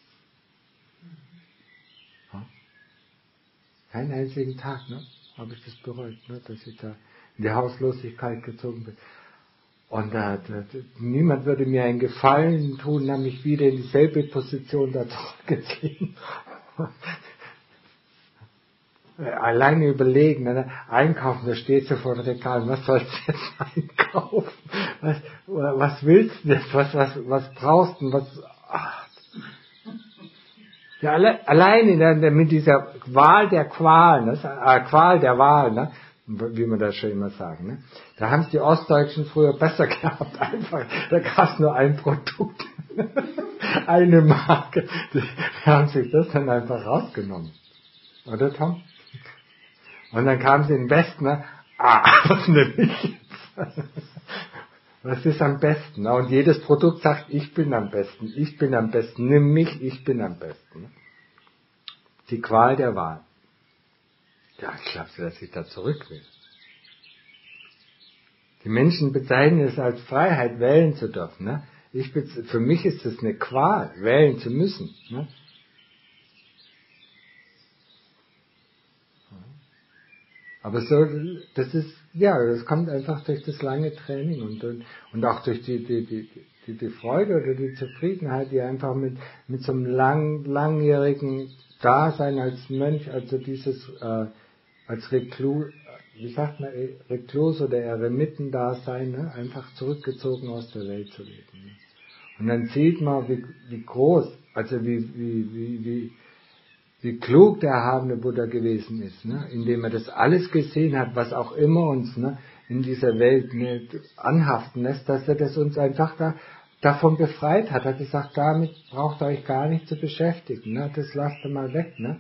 Ja? Keinen einzigen Tag, ne? Habe ich das bereut, ne? Dass ich da in die Hauslosigkeit gezogen bin. Und äh, da, niemand würde mir einen Gefallen tun, nämlich wieder in dieselbe Position da zurückgeziehen. Alleine überlegen, ne? Einkaufen, da steht so vor dem Regal, was sollst du jetzt einkaufen? Was, was willst du jetzt? Was, was, was brauchst du? Was, ach. Ja, alle, alleine ne, mit dieser Qual der Qual, ne? äh, Qual der Wahl, ne? Wie man das schon immer sagen. Ne? Da haben es die Ostdeutschen früher besser gehabt. Einfach, da gab es nur ein Produkt, eine Marke. Die haben sich das dann einfach rausgenommen. Oder Tom? Und dann kam sie in den Westen, ne? Ah, was nehme ich jetzt? Was ist am besten? Und jedes Produkt sagt, ich bin am besten, ich bin am besten, nimm mich, ich bin am besten. Die Qual der Wahl. Ja, ich glaube, dass ich da zurück will. Die Menschen bezeichnen es als Freiheit, wählen zu dürfen. Ne? Ich, für mich ist es eine Qual, wählen zu müssen. Ne? Aber so, das ist, ja, das kommt einfach durch das lange Training und, und, und auch durch die, die, die, die, die Freude oder die Zufriedenheit, die einfach mit, mit so einem lang, langjährigen Dasein als Mönch, also dieses, äh, als Reklus, wie sagt man, Reklus oder Eremitendasein, ne, einfach zurückgezogen aus der Welt zu leben. Ne. Und dann sieht man, wie, wie groß, also wie, wie, wie, wie, wie klug der erhabene Buddha gewesen ist, ne? Indem er das alles gesehen hat, was auch immer uns ne, in dieser Welt ne, anhaften lässt, dass er das uns einfach da, davon befreit hat. Er hat gesagt, damit braucht ihr euch gar nicht zu beschäftigen, ne? Das lasst ihr mal weg. Ne?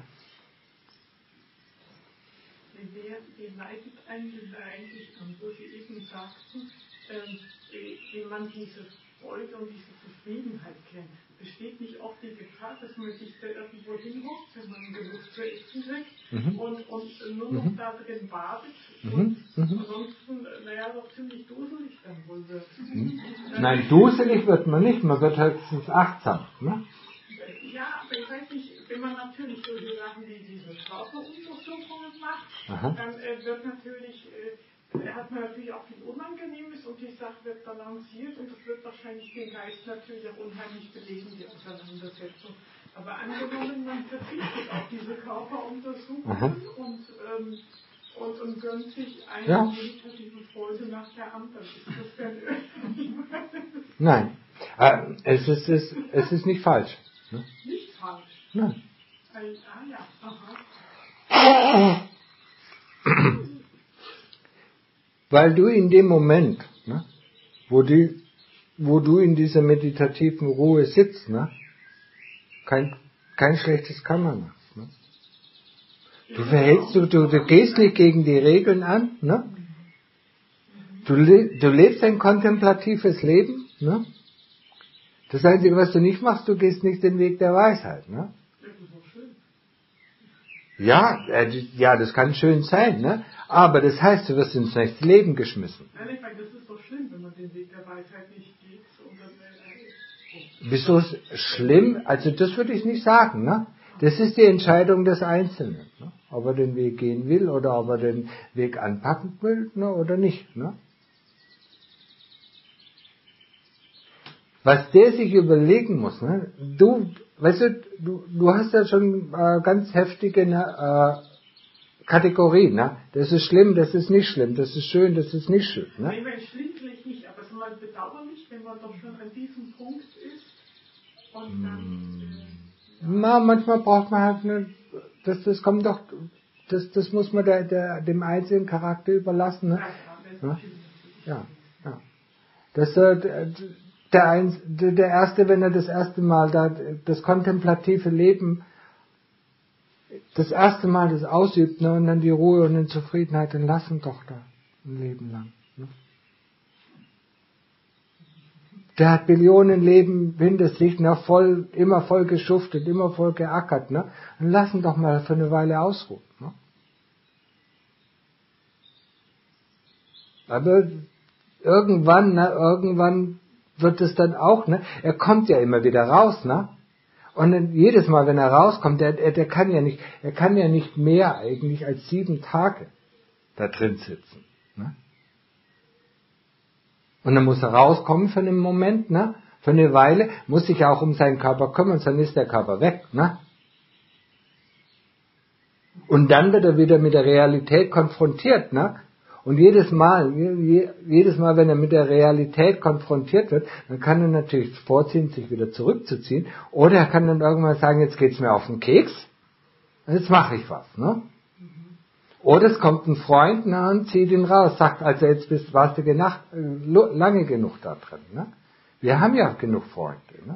Wer, wer leidet eigentlich, eigentlich, wo Sie eben sagten, ähm, wenn man diese Freude und diese Zufriedenheit kennt, besteht nicht auch die Gefahr, dass man sich da irgendwo hinhockt, wenn man genug zu essen kriegt mhm. und, und nur noch mhm. da drin badet mhm. und mhm. ansonsten, naja, doch ziemlich duselig dann wohl wird. Mhm. Nein, duselig wird man nicht, man wird höchstens achtsam. Ne? Ja, aber ich weiß nicht, wenn man natürlich solche Sachen wie diese Körperuntersuchungen macht, aha. dann äh, wird natürlich, äh, hat man natürlich auch viel Unangenehmes und die Sache wird balanciert und es wird wahrscheinlich den Geist natürlich auch unheimlich belegen, die Auseinandersetzung. Aber angenommen, man verzichtet auf diese Körperuntersuchungen und, ähm, und, und gönnt sich eine ja. meditative Freude nach der anderen. Ist das denn irgendwie? Nein, äh, es, ist, es, es ist nicht falsch. Ne? Nicht falsch? Nein. Ah ja, aha. Weil du in dem Moment, ne, wo, die, wo du in dieser meditativen Ruhe sitzt, ne, kein, kein schlechtes Karma machst. Ne? Du verhältst, du, du, du gehst nicht gegen die Regeln an. Ne? Du, le, du lebst ein kontemplatives Leben. Ne? Das Einzige, was du nicht machst, du gehst nicht den Weg der Weisheit. Ne? Ja, äh, ja, das kann schön sein, ne? Aber das heißt, du wirst ins nächste Leben geschmissen. Nein, ich meine, das ist doch schlimm, wenn man den Weg der Weisheit nicht geht. Und dann, äh, Wieso ist schlimm? Also das würde ich nicht sagen, ne? Das ist die Entscheidung des Einzelnen, ne? Ob er den Weg gehen will oder ob er den Weg anpacken will, ne? Oder nicht, ne? Was der sich überlegen muss, ne? Du, weißt du, du, du hast ja schon äh, ganz heftige äh, Kategorien, ne? Das ist schlimm, das ist nicht schlimm, das ist schön, das ist nicht schön, ne? Nein, schlimm vielleicht nicht, aber es ist mal bedauerlich, wenn man doch schon an diesem Punkt ist und dann... Äh, Na, manchmal braucht man halt eine, das, das kommt doch, das, das muss man der, der, dem einzelnen Charakter überlassen, ne? Ja, ja, ja. Das, äh, Der, Einz, der Erste, wenn er das erste Mal da, das kontemplative Leben, das erste Mal das ausübt, ne, und dann die Ruhe und die Zufriedenheit, dann lassen doch da ein Leben lang. Ne. Der hat Billionen Leben hinter sich, ne, voll, immer voll geschuftet, immer voll geackert, ne, dann lassen doch mal für eine Weile ausruhen. Ne. Aber irgendwann, ne, irgendwann wird es dann auch, ne, er kommt ja immer wieder raus, ne? Und dann jedes Mal, wenn er rauskommt, der, der, der kann ja nicht, er kann ja nicht mehr eigentlich als sieben Tage da drin sitzen, ne? Und dann muss er rauskommen für einen Moment, ne? Für eine Weile, muss sich auch um seinen Körper kümmern, sonst ist der Körper weg, ne? Und dann wird er wieder mit der Realität konfrontiert, ne? Und jedes Mal, jedes Mal, wenn er mit der Realität konfrontiert wird, dann kann er natürlich vorziehen, sich wieder zurückzuziehen. Oder er kann dann irgendwann sagen, jetzt geht's mir auf den Keks, jetzt mache ich was, ne? Oder es kommt ein Freund, na, und zieht ihn raus, sagt, also jetzt bist, warst du genacht, lange genug da drin, ne? Wir haben ja genug Freunde, ne?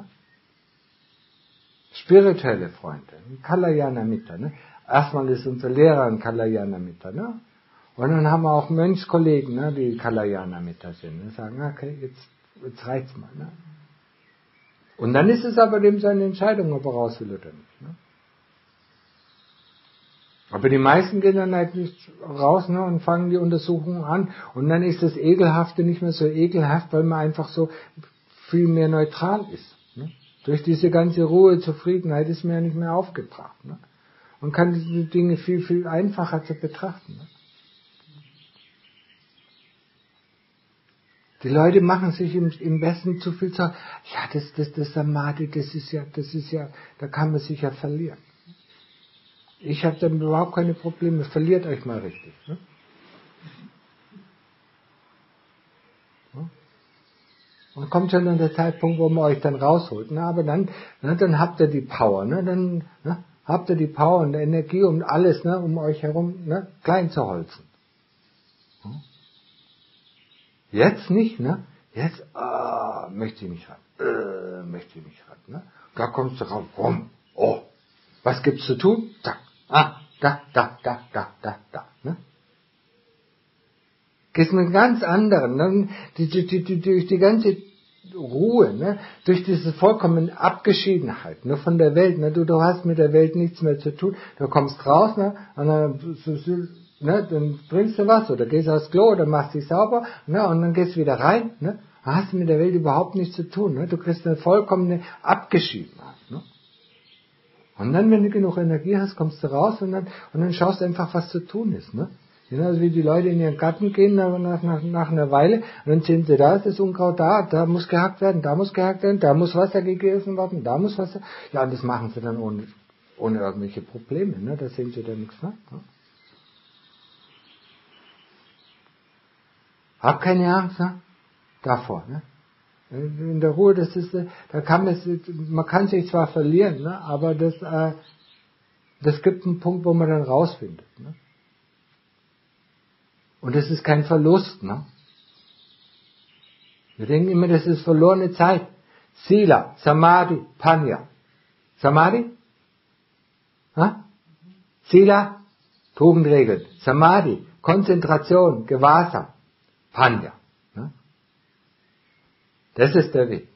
Spirituelle Freunde, Kalyana Mitta, ne? Erstmal ist unser Lehrer ein Kalyana Mitta, ne? Und dann haben wir auch Mönchskollegen, ne, die Kalyana Mitta sind, ne? Sagen, okay, jetzt, jetzt reicht's mal, ne? Und dann ist es aber dem seine Entscheidung, ob er raus will oder nicht, ne? Aber die meisten gehen dann eigentlich raus, ne, und fangen die Untersuchungen an. Und dann ist das Ekelhafte nicht mehr so ekelhaft, weil man einfach so viel mehr neutral ist, ne? Durch diese ganze Ruhe, Zufriedenheit ist mir ja nicht mehr aufgebracht, ne? Man kann diese Dinge viel, viel einfacher zu betrachten, ne? Die Leute machen sich im, im Besten zu viel Sorgen. Ja, das, das, das Samadhi, das ist ja, das ist ja, da kann man sich ja verlieren. Ich habe damit überhaupt keine Probleme. Verliert euch mal richtig, ne? Und kommt schon dann der Zeitpunkt, wo man euch dann rausholt. Ne? Aber dann, ne, dann habt ihr die Power, ne? Dann ne, habt ihr die Power und die Energie und alles, ne, um euch herum, ne, klein zu holzen. Hm? Jetzt nicht, ne? Jetzt ah, möchte ich nicht ran, äh, möchte ich nicht ran, ne? Da kommst du raus, rum, oh, was gibt's zu tun? Zack, ah, da, da, da, da, da, da, ne? Gehst mit ganz anderen, ne? Die, die, die, die, durch die ganze Ruhe, ne? Durch diese vollkommene Abgeschiedenheit, ne? Von der Welt, ne? Du, du hast mit der Welt nichts mehr zu tun, du kommst raus, ne? Und dann, ne? Dann trinkst du was oder gehst aufs Klo oder machst dich sauber, ne? Und dann gehst du wieder rein, ne? Dann hast du mit der Welt überhaupt nichts zu tun, ne? Du kriegst eine vollkommene Abgeschiedenheit, ne? Und dann, wenn du genug Energie hast, kommst du raus und dann, und dann schaust du einfach, was zu tun ist, ne? Genauso wie die Leute in ihren Garten gehen nach, nach, nach einer Weile und dann sehen sie, da ist das Unkraut da, da muss gehackt werden, da muss gehackt werden, da muss Wasser gegessen werden, da muss Wasser. Ja, und das machen sie dann ohne, ohne irgendwelche Probleme, ne? Da sehen sie dann nichts, ne? Hab keine Angst, ne? Davor, ne? In der Ruhe, das ist, da kann man, man kann sich zwar verlieren, ne? Aber das, äh, das gibt einen Punkt, wo man dann rausfindet, ne? Und das ist kein Verlust, ne? Wir denken immer, das ist verlorene Zeit. Sila, Samadhi, Panya. Samadhi? Ha? Sila, Tugendregeln. Samadhi, Konzentration, Gewahrsam. Panya. Ne? Das ist der Weg.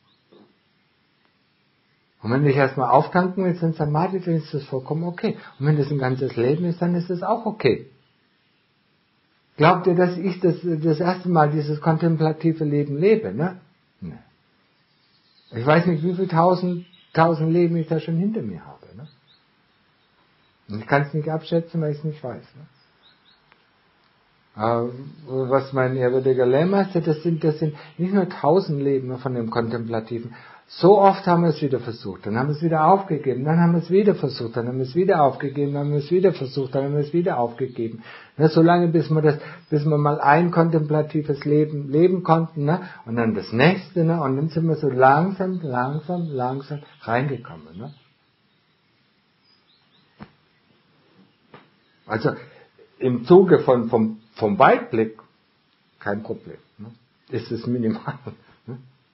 Und wenn du dich erstmal auftanken willst in Samadhi, dann ist das vollkommen okay. Und wenn das ein ganzes Leben ist, dann ist das auch okay. Glaubt ihr, dass ich das, das erste Mal dieses kontemplative Leben lebe, ne? Nee. Ich weiß nicht, wie viele tausend, tausend Leben ich da schon hinter mir habe, ne? Und ich kann es nicht abschätzen, weil ich es nicht weiß, ne? Aber was mein ehrwürdiger Lehrmeister, das sind, das sind nicht nur tausend Leben von dem Kontemplativen. So oft haben wir es wieder versucht, dann haben wir es wieder aufgegeben, dann haben wir es wieder versucht, dann haben wir es wieder aufgegeben, dann haben wir es wieder versucht, dann haben wir es wieder aufgegeben. Ne, so lange, bis wir das, bis wir mal ein kontemplatives Leben leben konnten, ne, und dann das nächste, ne, und dann sind wir so langsam, langsam, langsam reingekommen, ne. Also im Zuge von vom vom Weitblick kein Problem, ne, ist es minimal. Ne?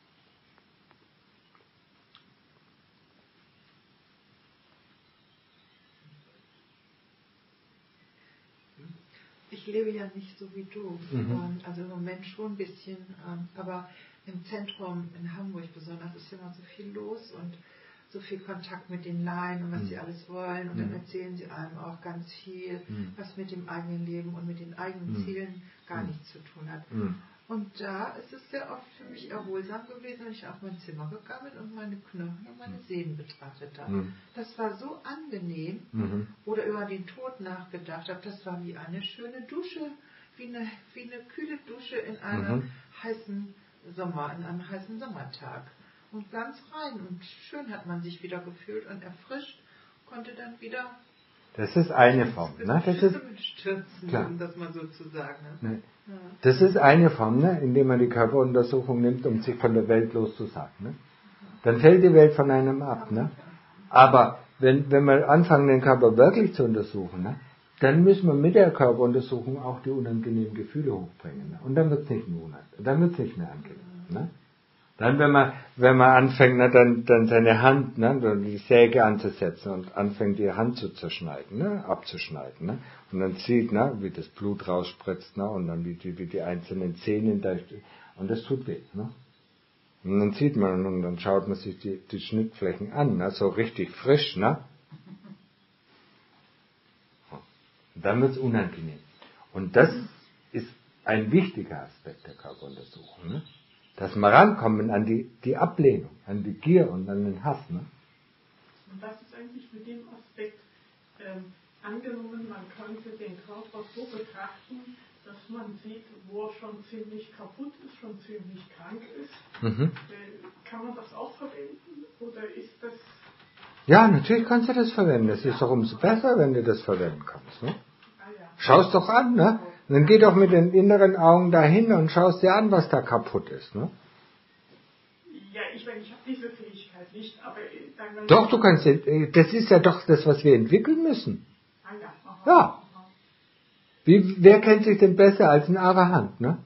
Ich lebe ja nicht so wie du, mhm. also im Moment schon ein bisschen, aber im Zentrum in Hamburg besonders ist immer so viel los und so viel Kontakt mit den Laien und was Mhm. sie alles wollen. Und dann Mhm. erzählen sie einem auch ganz viel, Mhm. was mit dem eigenen Leben und mit den eigenen Mhm. Zielen gar Mhm. nichts zu tun hat. Mhm. Und da ist es sehr oft für mich erholsam gewesen, wenn ich auf mein Zimmer gegangen bin und meine Knochen und meine Sehnen betrachtet habe. Mhm. Das war so angenehm. Mhm. Oder über den Tod nachgedacht habe. Das war wie eine schöne Dusche, wie eine, wie eine kühle Dusche in einem Mhm. heißen Sommer, in einem heißen Sommertag. Und ganz rein und schön hat man sich wieder gefühlt und erfrischt, konnte dann wieder Das ist eine Form. Ne? Das ist, stürzen, klar. um das mal so zu sagen. Ne? ne? Ja. Das ist eine Form, ne? Indem man die Körperuntersuchung nimmt, um sich von der Welt loszusagen. Ne? Dann fällt die Welt von einem ab. Ne? Aber wenn, wenn wir anfangen, den Körper wirklich zu untersuchen, ne? Dann müssen wir mit der Körperuntersuchung auch die unangenehmen Gefühle hochbringen. Ne? Und dann wird es nicht mehr unangenehm, dann wird es nicht mehr angenehm. Ne? Dann, wenn man, wenn man anfängt, ne, dann, dann seine Hand, ne, die Säge anzusetzen und anfängt, die Hand zu zerschneiden, ne, abzuschneiden, ne, und dann sieht, ne, wie das Blut rausspritzt, ne, und dann wie die, wie die einzelnen Zähne da, und das tut weh, ne. Und dann sieht man, und dann schaut man sich die, die Schnittflächen an, ne, so richtig frisch, ne. Und dann wird's unangenehm. Und das ist ein wichtiger Aspekt der Körperuntersuchung, ne. Dass wir rankommen an die, die Ablehnung, an die Gier und an den Hass. Ne? Und das ist eigentlich mit dem Aspekt, ähm, angenommen, man könnte den Körper so betrachten, dass man sieht, wo er schon ziemlich kaputt ist, schon ziemlich krank ist. Mhm. Äh, kann man das auch verwenden? Oder ist das... Ja, natürlich kannst du das verwenden. Es ist doch umso besser, wenn du das verwenden kannst. Ne? Ah, ja. Schau's doch an, ne? Und dann geh doch mit den inneren Augen dahin und schaust dir an, was da kaputt ist, ne? Ja, ich meine, ich habe diese Fähigkeit nicht, aber... äh, Dann Doch, du kannst, das ist ja doch das, was wir entwickeln müssen. Ah, ja. Aha, Ja. aha. Wie, wer kennt sich denn besser als ein Arahant, ne?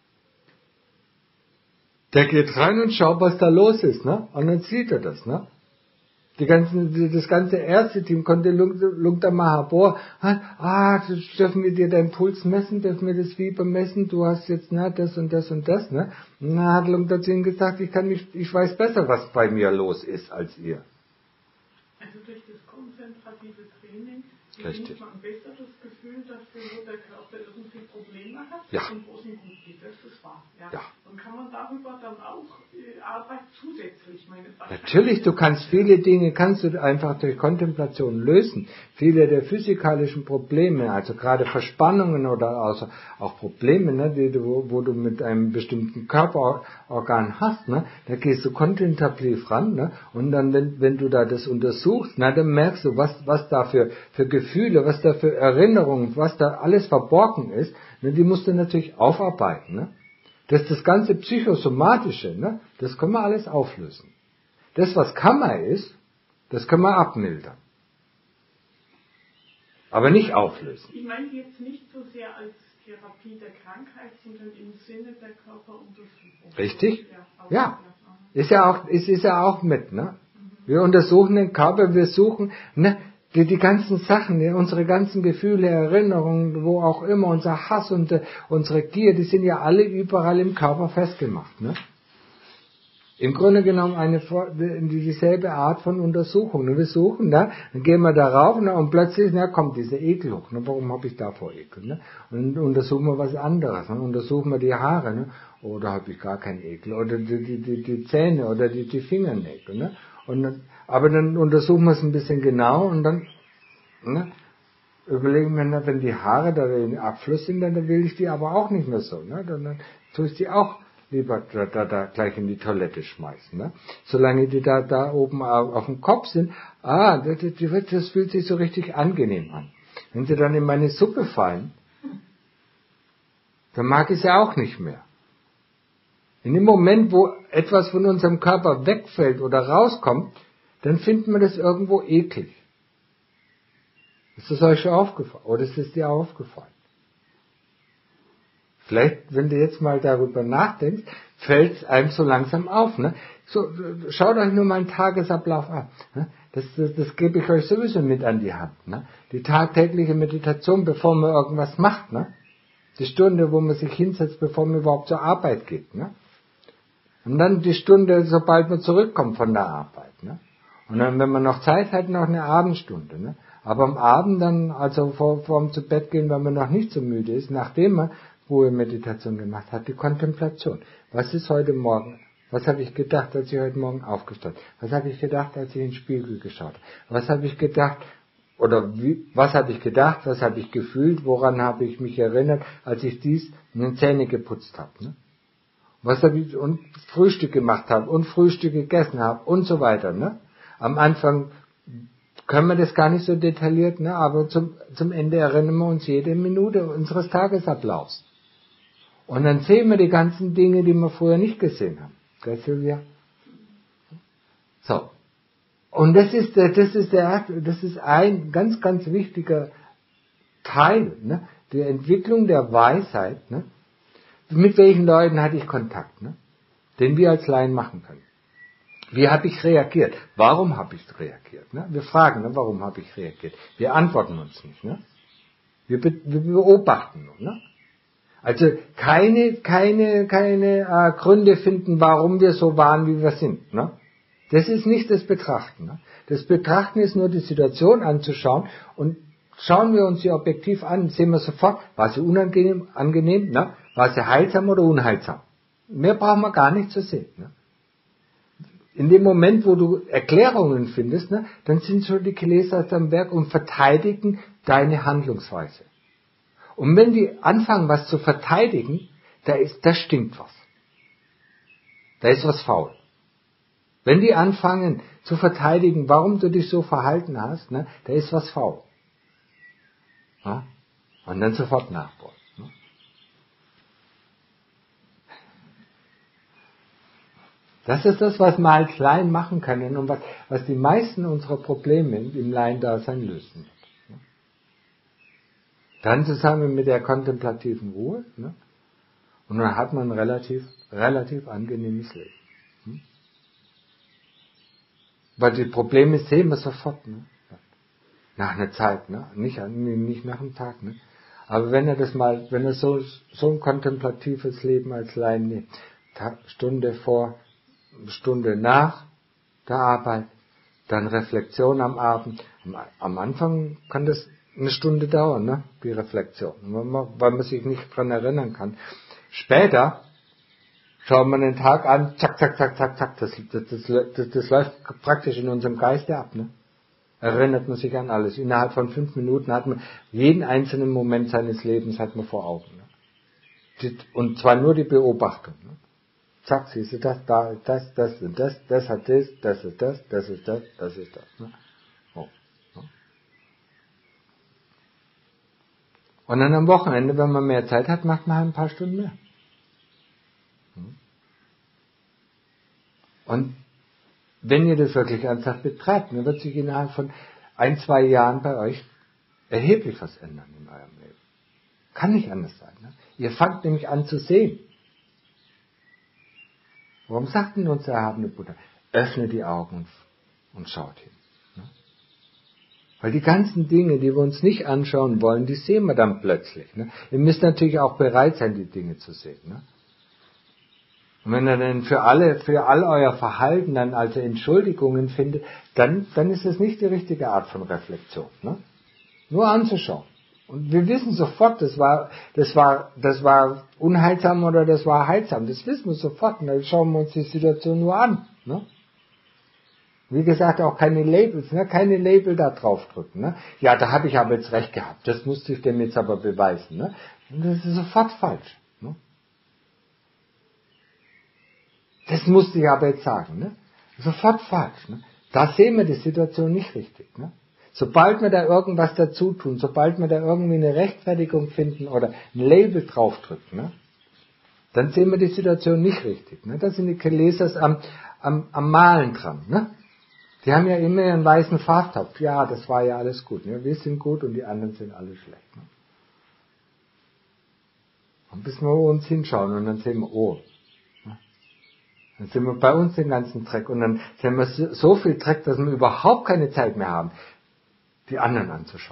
Der geht rein und schaut, was da los ist, ne? Und dann sieht er das, ne? Die ganzen, das ganze erste Team konnte Lungta Mahabor, ah, dürfen wir dir deinen Puls messen, dürfen wir das Fieber messen, du hast jetzt, na, das und das und das, ne? Und dann hat Lungta zu ihm gesagt, ich kann nicht, ich weiß besser, was bei mir los ist, als ihr. Also durch das konzentrative Training Richtig. gewinnt man besser das Gefühl, dass der, der Körper irgendwie Probleme hat Ja. und wo es ihm gut geht. Das ist wahr. Ja. Ja. Und kann man darüber dann auch äh, Arbeit zusätzlich, meine Natürlich, du kannst viele Dinge, kannst du einfach durch Kontemplation lösen. Viele der physikalischen Probleme, also gerade Verspannungen oder also auch Probleme, ne, die du, wo, wo du mit einem bestimmten Körperorgan hast, ne, da gehst du kontemplativ ran, ne, und dann, wenn, wenn du da das untersuchst, na, dann merkst du, was, was da für, für Gefühle, was da für Erinnerungen, was da alles verborgen ist, ne, die musst du natürlich aufarbeiten, ne. Das das ganze Psychosomatische, ne, das können wir alles auflösen. Das, was Kammer ist, das können wir abmildern. Aber nicht auflösen. Ich meine jetzt nicht so sehr als Therapie der Krankheit, sondern im Sinne der Körperuntersuchung. Richtig? Ja. aber- Ja. Ist ja auch, ist, ist ja auch mit, ne? Wir untersuchen den Körper, wir suchen, ne, die, die ganzen Sachen, die, unsere ganzen Gefühle, Erinnerungen, wo auch immer, unser Hass und äh, unsere Gier, die sind ja alle überall im Körper festgemacht, ne? Im Grunde genommen eine dieselbe Art von Untersuchung. Und wir suchen, ne? Dann gehen wir darauf, ne? Und plötzlich, ne, kommt dieser Ekel hoch. Ne? Warum habe ich davor Ekel? Ne? Und dann untersuchen wir was anderes. Ne? Untersuchen wir die Haare. Ne? Oh, da habe ich gar keinen Ekel. Oder die, die, die, die Zähne oder die, die Fingernägel. Ne? Und dann, aber dann untersuchen wir es ein bisschen genau und dann, ne? Überlegen wir, ne, wenn die Haare da in den Abfluss sind, dann will ich die aber auch nicht mehr so. Ne? Dann, dann tue ich die auch lieber da, da, da gleich in die Toilette schmeißen. Ne? Solange die da, da oben auf, auf dem Kopf sind, ah, das, das, das fühlt sich so richtig angenehm an. Wenn sie dann in meine Suppe fallen, dann mag ich sie auch nicht mehr. In dem Moment, wo etwas von unserem Körper wegfällt oder rauskommt, dann finden wir das irgendwo eklig. Ist das euch schon aufgefallen? Oder ist es dir aufgefallen? Vielleicht, wenn du jetzt mal darüber nachdenkst, fällt es einem so langsam auf. Ne? So, schaut euch nur mal einen Tagesablauf an. Ne? Das, das, das gebe ich euch sowieso mit an die Hand. Ne? Die tagtägliche Meditation, bevor man irgendwas macht. Ne? Die Stunde, wo man sich hinsetzt, bevor man überhaupt zur Arbeit geht. Ne? Und dann die Stunde, sobald man zurückkommt von der Arbeit. Ne? Und dann, wenn man noch Zeit hat, noch eine Abendstunde. Ne? Aber am Abend dann, also vor, vor dem zu Bett gehen, wenn man noch nicht so müde ist, nachdem man Ruhemeditation gemacht hat, die Kontemplation. Was ist heute Morgen? Was habe ich gedacht, als ich heute Morgen aufgestanden bin? Was habe ich gedacht, als ich in den Spiegel geschaut habe? Was habe ich gedacht, oder wie, was habe ich gedacht, was habe ich gefühlt, woran habe ich mich erinnert, als ich dies in den Zähne geputzt habe? Ne? Was habe ich, und Frühstück gemacht habe, und Frühstück gegessen habe, und so weiter. Ne? Am Anfang können wir das gar nicht so detailliert, ne? Aber zum, zum Ende erinnern wir uns jede Minute unseres Tagesablaufs. Und dann sehen wir die ganzen Dinge, die wir früher nicht gesehen haben. Gell, Silvia? So. Und das ist der, das ist der, das ist ein ganz, ganz wichtiger Teil, ne? Der Entwicklung der Weisheit, ne? Mit welchen Leuten hatte ich Kontakt, ne? Den wir als Laien machen können. Wie habe ich reagiert? Warum habe ich reagiert? Ne? Wir fragen, ne, warum habe ich reagiert? Wir antworten uns nicht. Ne? Wir, be- wir beobachten nur. Ne? Also keine, keine, keine äh, Gründe finden, warum wir so waren, wie wir sind. Ne? Das ist nicht das Betrachten. Ne? Das Betrachten ist nur die Situation anzuschauen und schauen wir uns sie objektiv an, sehen wir sofort, war sie unangenehm, angenehm, ne? War sie heilsam oder unheilsam. Mehr brauchen wir gar nicht zu sehen. Ne? In dem Moment, wo du Erklärungen findest, ne, dann sind schon die Kilesas am Werk und verteidigen deine Handlungsweise. Und wenn die anfangen, was zu verteidigen, da ist, da stimmt was. Da ist was faul. Wenn die anfangen zu verteidigen, warum du dich so verhalten hast, ne, da ist was faul. Ja? Und dann sofort nachbohren. Ne? Das ist das, was wir als Laien machen können und was, was die meisten unserer Probleme im Laiendasein lösen wird. Dann zusammen mit der kontemplativen Ruhe, ne? Und dann hat man ein relativ, relativ angenehmes Leben. Hm? Weil die Probleme sehen wir sofort, ne? Nach einer Zeit, ne? Nicht, nicht nach einem Tag, ne? Aber wenn er das mal, wenn er so, so ein kontemplatives Leben als Laien nimmt, Stunde vor, Stunde nach der Arbeit, dann Reflexion am Abend. Am, am Anfang kann das eine Stunde dauern, ne? Die Reflexion, weil man, weil man sich nicht dran erinnern kann. Später schaut man den Tag an, zack, zack, zack, zack, zack, das, das, das, das, das läuft praktisch in unserem Geiste ab, ne? Erinnert man sich an alles. Innerhalb von fünf Minuten hat man jeden einzelnen Moment seines Lebens hat man vor Augen. Ne? Und zwar nur die Beobachtung. Ne? Zack, siehst du das, da, das, das und das, das hat das, das ist das, das ist das, das ist das. Ne? Oh. Und dann am Wochenende, wenn man mehr Zeit hat, macht man halt ein paar Stunden mehr. Und wenn ihr das wirklich ernsthaft betreibt, dann wird sich innerhalb von ein, zwei Jahren bei euch erheblich was ändern in eurem Leben. Kann nicht anders sein. Ne? Ihr fangt nämlich an zu sehen. Warum sagt denn unser erhabene Buddha? Öffne die Augen und, und schaut hin. Ne? Weil die ganzen Dinge, die wir uns nicht anschauen wollen, die sehen wir dann plötzlich. Ne? Ihr müsst natürlich auch bereit sein, die Dinge zu sehen. Ne? Und wenn ihr dann für alle, für all euer Verhalten dann also Entschuldigungen findet, dann, dann ist das nicht die richtige Art von Reflexion. Ne? Nur anzuschauen. Und wir wissen sofort, das war, das war, das war unheilsam oder das war heilsam. Das wissen wir sofort. Und dann schauen wir uns die Situation nur an. Ne? Wie gesagt, auch keine Labels, ne? Keine Label da drauf drücken. Ne? Ja, da habe ich aber jetzt recht gehabt. Das musste ich dem jetzt aber beweisen. Ne? Und das ist sofort falsch. Ne? Das musste ich aber jetzt sagen. Ne? Sofort falsch. Ne? Da sehen wir die Situation nicht richtig. Ne? Sobald wir da irgendwas dazu tun, sobald wir da irgendwie eine Rechtfertigung finden oder ein Label draufdrücken, ne, dann sehen wir die Situation nicht richtig. Ne. Da sind die Kilesas am, am, am Malen dran. Ne. Die haben ja immer ihren weißen Farbtopf. Ja, das war ja alles gut. Ne. Wir sind gut und die anderen sind alle schlecht. Ne. Und bis wir uns hinschauen und dann sehen wir, oh, ne. Dann sind wir bei uns den ganzen Dreck und dann sehen wir so viel Dreck, dass wir überhaupt keine Zeit mehr haben, die anderen anzuschauen.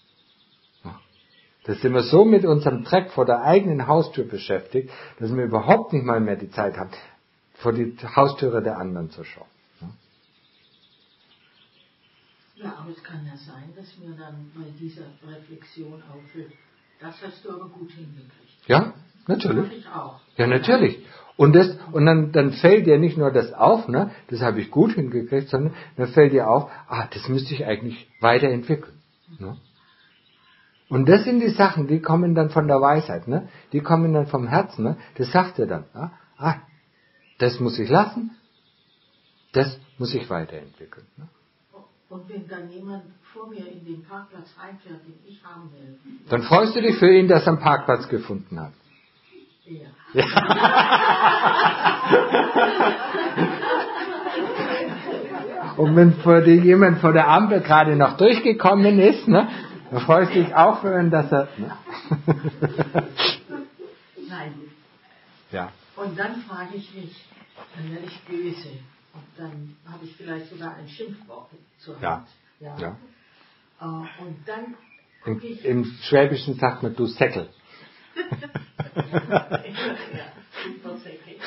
Da sind wir so mit unserem Dreck vor der eigenen Haustür beschäftigt, dass wir überhaupt nicht mal mehr die Zeit haben, vor die Haustüre der anderen zu schauen. Ja, aber es kann ja sein, dass mir dann bei dieser Reflexion auffällt, das hast du aber gut hingekriegt. Ja, natürlich. Das mache ich auch. Ja, natürlich. Und, das, und dann, dann fällt dir nicht nur das auf, ne, das habe ich gut hingekriegt, sondern dann fällt dir auf, ah, das müsste ich eigentlich weiterentwickeln. Ne? Und das sind die Sachen, die kommen dann von der Weisheit, ne? Die kommen dann vom Herzen, ne? Das sagt er dann, ah, ah, das muss ich lassen, das muss ich weiterentwickeln. Ne? Und wenn dann jemand vor mir in den Parkplatz einfährt, den ich haben will, dann freust du dich für ihn, dass er einen Parkplatz gefunden hat. ja. Ja. Und wenn vor dir jemand vor der Ampel gerade noch durchgekommen ist, ne, dann freust du dich auch für ihn, dass er... Ne? Nein. Ja. Und dann frage ich mich, dann werde ich böse. Und dann habe ich vielleicht sogar ein Schimpfwort zur Hand. Ja. Ja. Ja. Uh, und dann Im, gucke ich... Im Schwäbischen sagt man, du Säckel. ja, super Säckel.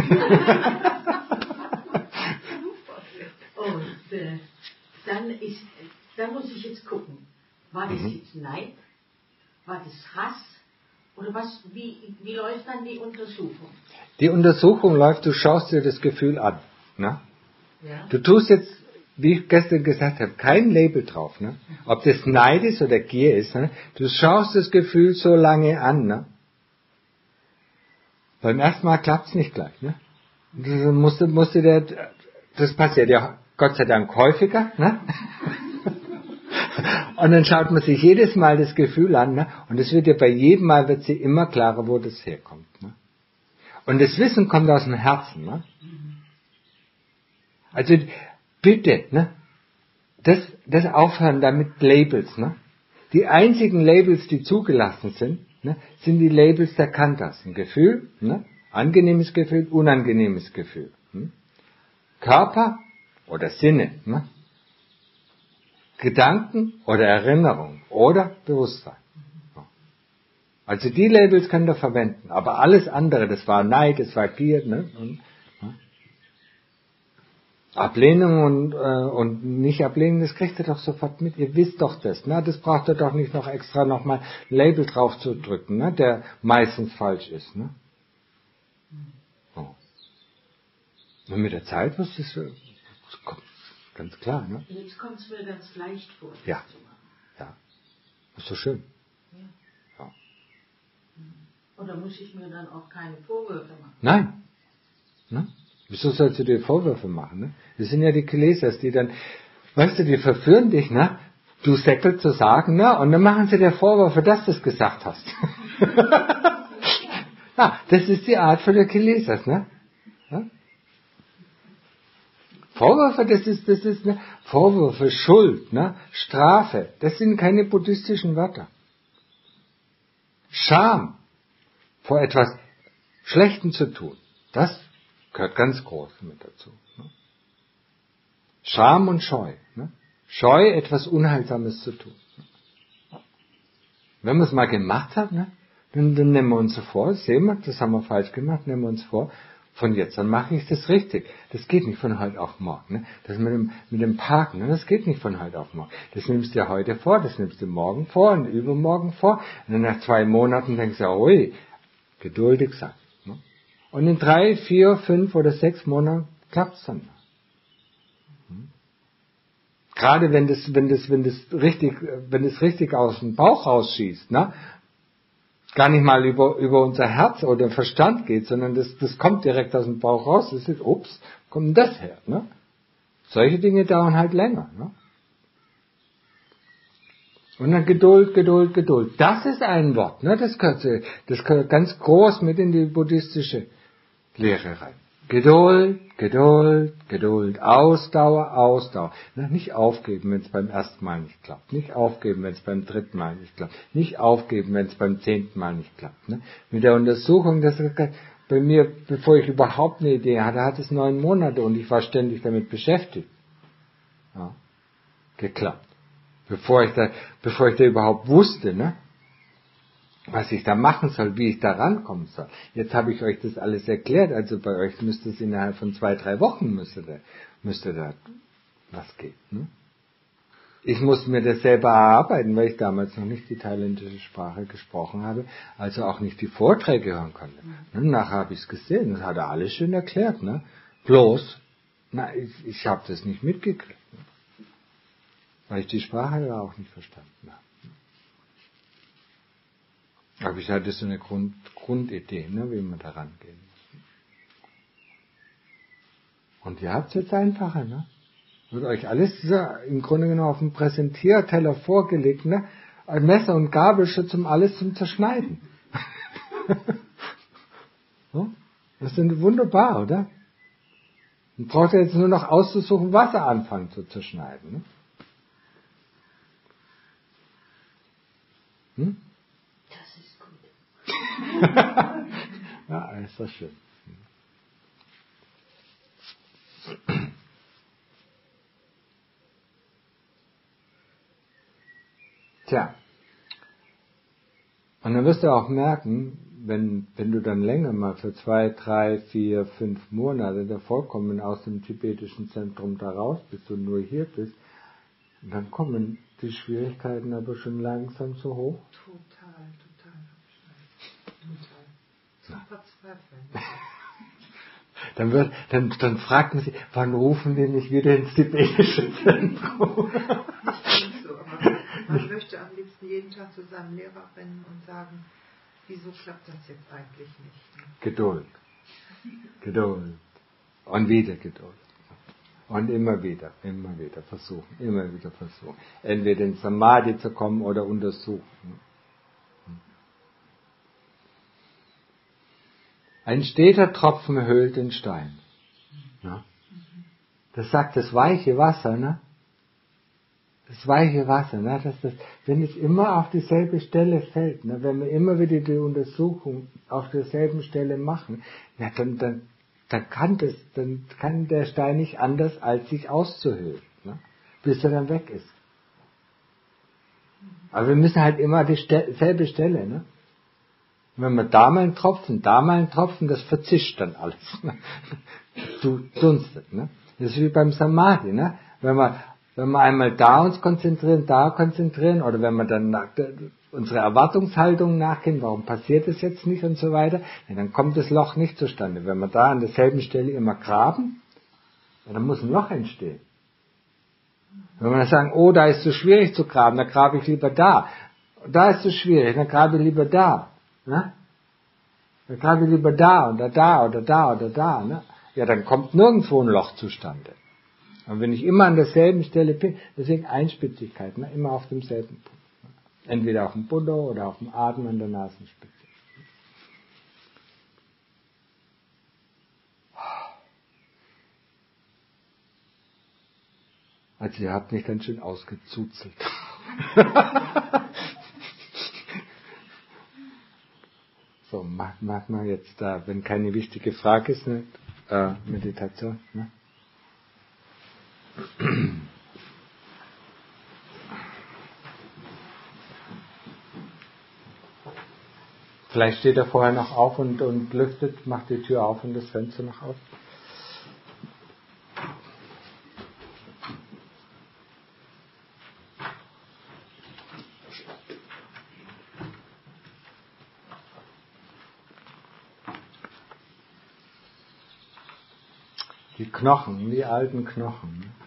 Und äh, dann ist, da muss ich jetzt gucken, war das Mhm. jetzt Neid, war das Hass oder was? Wie, wie läuft dann die Untersuchung? Die Untersuchung läuft, du schaust dir das Gefühl an. Ne? Ja? Du tust jetzt, wie ich gestern gesagt habe, kein Label drauf. Ne? Ob das Neid ist oder Gier ist. Ne? Du schaust das Gefühl so lange an. Ne? Beim ersten Mal klappt es nicht gleich. Ne? Du musst, musst dir, das passiert ja Gott sei Dank häufiger. Ne? Und dann schaut man sich jedes Mal das Gefühl an. Ne? Und es wird ja bei jedem Mal wird sie immer klarer, wo das herkommt. Ne? Und das Wissen kommt aus dem Herzen. Ne? Also bitte, ne? das, das aufhören damit Labels. Ne? Die einzigen Labels, die zugelassen sind, ne, sind die Labels der Kantas. Ein Gefühl, ne? Angenehmes Gefühl, unangenehmes Gefühl. Ne? Körper oder Sinne. Ne? Gedanken oder Erinnerung oder Bewusstsein. Also die Labels könnt ihr verwenden, aber alles andere, das war Neid, das war Gier, ne? Und, ne? Ablehnung und, äh, und nicht Ablehnung, das kriegt ihr doch sofort mit. Ihr wisst doch das, ne? Das braucht ihr doch nicht noch extra nochmal Label drauf zu drücken, ne? Der meistens falsch ist, ne? Oh. Und mit der Zeit was das, das kommt ganz klar, ne? Jetzt kommt es mir ganz leicht vor, das Ja. zu machen. Ja. Ist so schön. Ja. Ja. Und da muss ich mir dann auch keine Vorwürfe machen. Nein. Ne? Wieso sollst du dir Vorwürfe machen? Ne? Das sind ja die Kilesas, die dann, weißt du, die verführen dich, ne? Du Säckel zu sagen, ne? Und dann machen sie dir Vorwürfe, dass du es gesagt hast. Ja, das ist die Art von der Kilesas, ne? Ja? Vorwürfe, das ist, das ist, ne? Vorwürfe, Schuld, ne? Strafe, das sind keine buddhistischen Wörter. Scham vor etwas Schlechtem zu tun, das gehört ganz groß mit dazu. Ne? Scham und Scheu. Ne? Scheu, etwas Unheilsames zu tun. Ne? Wenn wir es mal gemacht haben, ne? dann, dann nehmen wir uns so vor, sehen wir, das haben wir falsch gemacht, nehmen wir uns vor, von jetzt an mache ich das richtig. Das geht nicht von heute auf morgen. Ne? Das mit dem, mit dem Parken, ne? Das geht nicht von heute auf morgen. Das nimmst du ja heute vor, das nimmst du morgen vor und übermorgen vor. Und dann nach zwei Monaten denkst du, ui, geduldig sein. Ne? Und in drei, vier, fünf oder sechs Monaten klappt es dann. Hm? Gerade wenn das, wenn das, wenn das richtig, wenn das richtig aus dem Bauch rausschießt, ne? Gar nicht mal über, über unser Herz oder Verstand geht, sondern das, das kommt direkt aus dem Bauch raus. Das ist, ups, kommt denn das her? Ne? Solche Dinge dauern halt länger. Ne? Und dann Geduld, Geduld, Geduld. Das ist ein Wort. Ne? Das gehört, das gehört ganz groß mit in die buddhistische Lehre rein. Geduld, Geduld, Geduld, Ausdauer, Ausdauer. Ne? Nicht aufgeben, wenn es beim ersten Mal nicht klappt. Nicht aufgeben, wenn es beim dritten Mal nicht klappt. Nicht aufgeben, wenn es beim zehnten Mal nicht klappt. Ne? Mit der Untersuchung, das bei mir, bevor ich überhaupt eine Idee hatte, hat es neun Monate und ich war ständig damit beschäftigt. Ja. Geklappt. Bevor ich da, bevor ich da überhaupt wusste, ne? Was ich da machen soll, wie ich da rankommen soll. Jetzt habe ich euch das alles erklärt, also bei euch müsste es innerhalb von zwei, drei Wochen müsste da, müsste da was gehen. Ne? Ich musste mir das selber erarbeiten, weil ich damals noch nicht die thailändische Sprache gesprochen habe, also auch nicht die Vorträge hören konnte. Mhm. Nachher habe ich es gesehen, das hat er alles schön erklärt. Ne? Bloß, na, ich, ich habe das nicht mitgekriegt, ne? Weil ich die Sprache ja auch nicht verstanden habe. Aber ich hatte so eine Grund, Grundidee, ne, wie man da rangehen muss. Und ihr habt es jetzt einfacher, ne? Wird euch alles im Grunde genommen auf dem Präsentierteller vorgelegt, ne? Ein Messer und Gabel schon zum alles zum Zerschneiden. Das ist wunderbar, oder? Man braucht ja jetzt nur noch auszusuchen, was er anfängt zu zerschneiden. Ne? Hm? Das ist gut. Ja, ist doch schön. Tja, und dann wirst du auch merken, wenn, wenn du dann länger mal für zwei, drei, vier, fünf Monate da vollkommen aus dem tibetischen Zentrum da raus bist und nur hier bist, dann kommen die Schwierigkeiten aber schon langsam so hoch. Total, total. Total. Zum Verzweifeln. Dann, wird, dann, dann fragt man sich, wann rufen die nicht wieder ins tibetische Zentrum? Nicht so, aber man möchte am liebsten jeden Tag zu seinem Lehrer rennen und sagen, wieso klappt das jetzt eigentlich nicht? Ne? Geduld. Geduld. Und wieder Geduld. Und immer wieder, immer wieder versuchen, immer wieder versuchen. Entweder in Samadhi zu kommen oder untersuchen. Ein steter Tropfen höhlt den Stein. Ja? Das sagt das weiche Wasser, ne? Das weiche Wasser, ne? Dass das, wenn es immer auf dieselbe Stelle fällt, ne? Wenn wir immer wieder die Untersuchung auf derselben Stelle machen, ja, dann, dann, dann kann das, dann kann der Stein nicht anders, als sich auszuhöhlen, ne? Bis er dann weg ist. Aber wir müssen halt immer die Ste- selbe Stelle, ne? Wenn wir da mal einen Tropfen, da mal einen Tropfen, das verzischt dann alles. Du dunstet, ne? Das ist wie beim Samadhi, ne? Wenn wir, wenn wir einmal da uns konzentrieren, da konzentrieren, oder wenn wir dann nach der, unsere Erwartungshaltung nachgehen, warum passiert das jetzt nicht und so weiter, ja, dann kommt das Loch nicht zustande. Wenn wir da an derselben Stelle immer graben, ja, dann muss ein Loch entstehen. Wenn wir dann sagen, oh, da ist so schwierig zu graben, dann grabe ich lieber da. Da ist so schwierig, dann grabe ich lieber da. Ne? Dann grabe ich lieber da oder da oder da oder da. Ne? Ja, dann kommt nirgendwo ein Loch zustande. Und wenn ich immer an derselben Stelle bin, deswegen Einspitzigkeit, ne? Immer auf demselben Punkt. Ne? Entweder auf dem Buddha oder auf dem Atem an der Nasenspitze. Also ihr habt mich ganz schön ausgezuzelt. So, mach, mach mal jetzt da, wenn keine wichtige Frage ist, ne, äh, Meditation. Ne? Vielleicht steht er vorher noch auf und, und lüftet, macht die Tür auf und das Fenster noch auf. Die Knochen, die alten Knochen. Ne?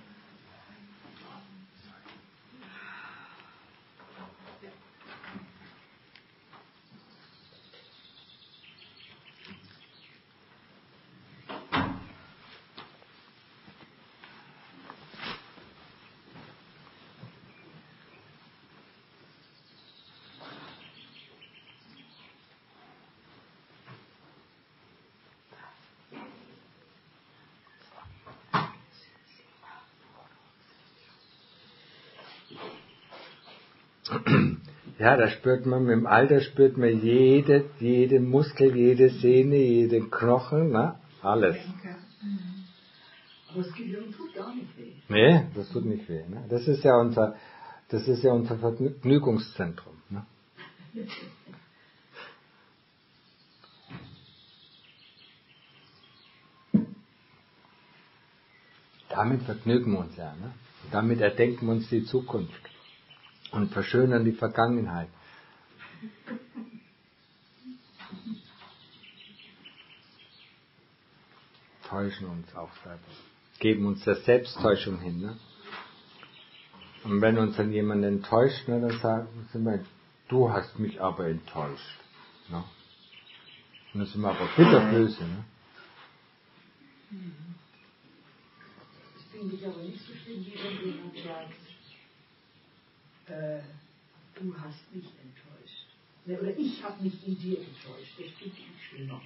Ja, da spürt man, mit dem Alter spürt man jede, jede Muskel, jede Sehne, jeden Knochen, ne? Alles. Aber das Gehirn tut gar nicht weh. Nee, das tut nicht weh. Ne? Das ist ja unser, das ist ja unser Vergnügungszentrum. Ne? Damit vergnügen wir uns ja. Ne? Damit erdenken wir uns die Zukunft und verschönern die Vergangenheit. Täuschen uns auch selber. Geben uns der Selbsttäuschung hin. Ne? Und wenn uns dann jemand enttäuscht, ne, dann sagen wir, du hast mich aber enttäuscht. Ne? Und das sind wir aber bitterböse. Ne? Das finde ich aber nicht so schlimm, wie wenn jemand sagt, äh, du hast mich enttäuscht. Ne, oder ich habe mich in dir enttäuscht. Das finde ich schlimmer.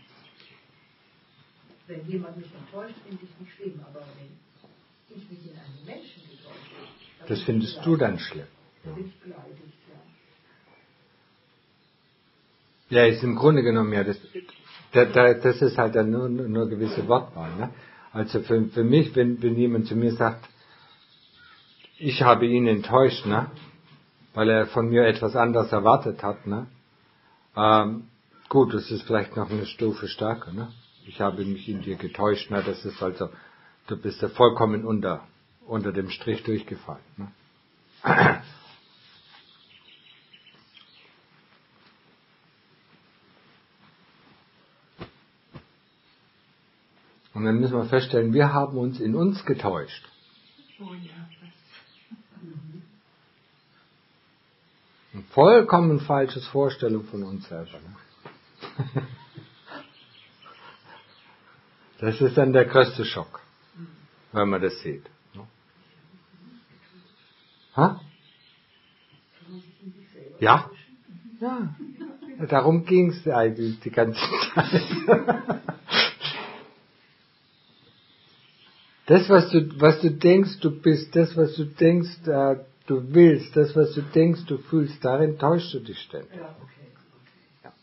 Wenn jemand mich enttäuscht, finde ich nicht schlimm. Aber wenn ich mich in einen Menschen getäuscht habe, das findest du dann schlimm. Da bin ich beleidigt, ja. Ja, ist im Grunde genommen ja, das, da, da, das ist halt dann nur, nur gewisse Wortwahl. Ne? Also für, für mich, wenn, wenn jemand zu mir sagt, ich habe ihn enttäuscht, ne? weil er von mir etwas anderes erwartet hat, ne? ähm, gut, das ist vielleicht noch eine Stufe stärker. Ne? Ich habe mich in dir getäuscht, ne? Das ist also, du bist ja vollkommen unter, unter dem Strich durchgefallen. Ne? Und dann müssen wir feststellen, wir haben uns in uns getäuscht. Oh ja, Eine vollkommen falsches Vorstellung von uns selber. Ne? Das ist dann der größte Schock, wenn man das sieht. Ne? Ha? Ja? Ja. Darum ging es eigentlich die ganze Zeit. Das, was du, was du denkst, du bist, das, was du denkst, äh, du willst, das, was du denkst, du fühlst, darin täuschst du dich ständig. ja. Okay. Ja.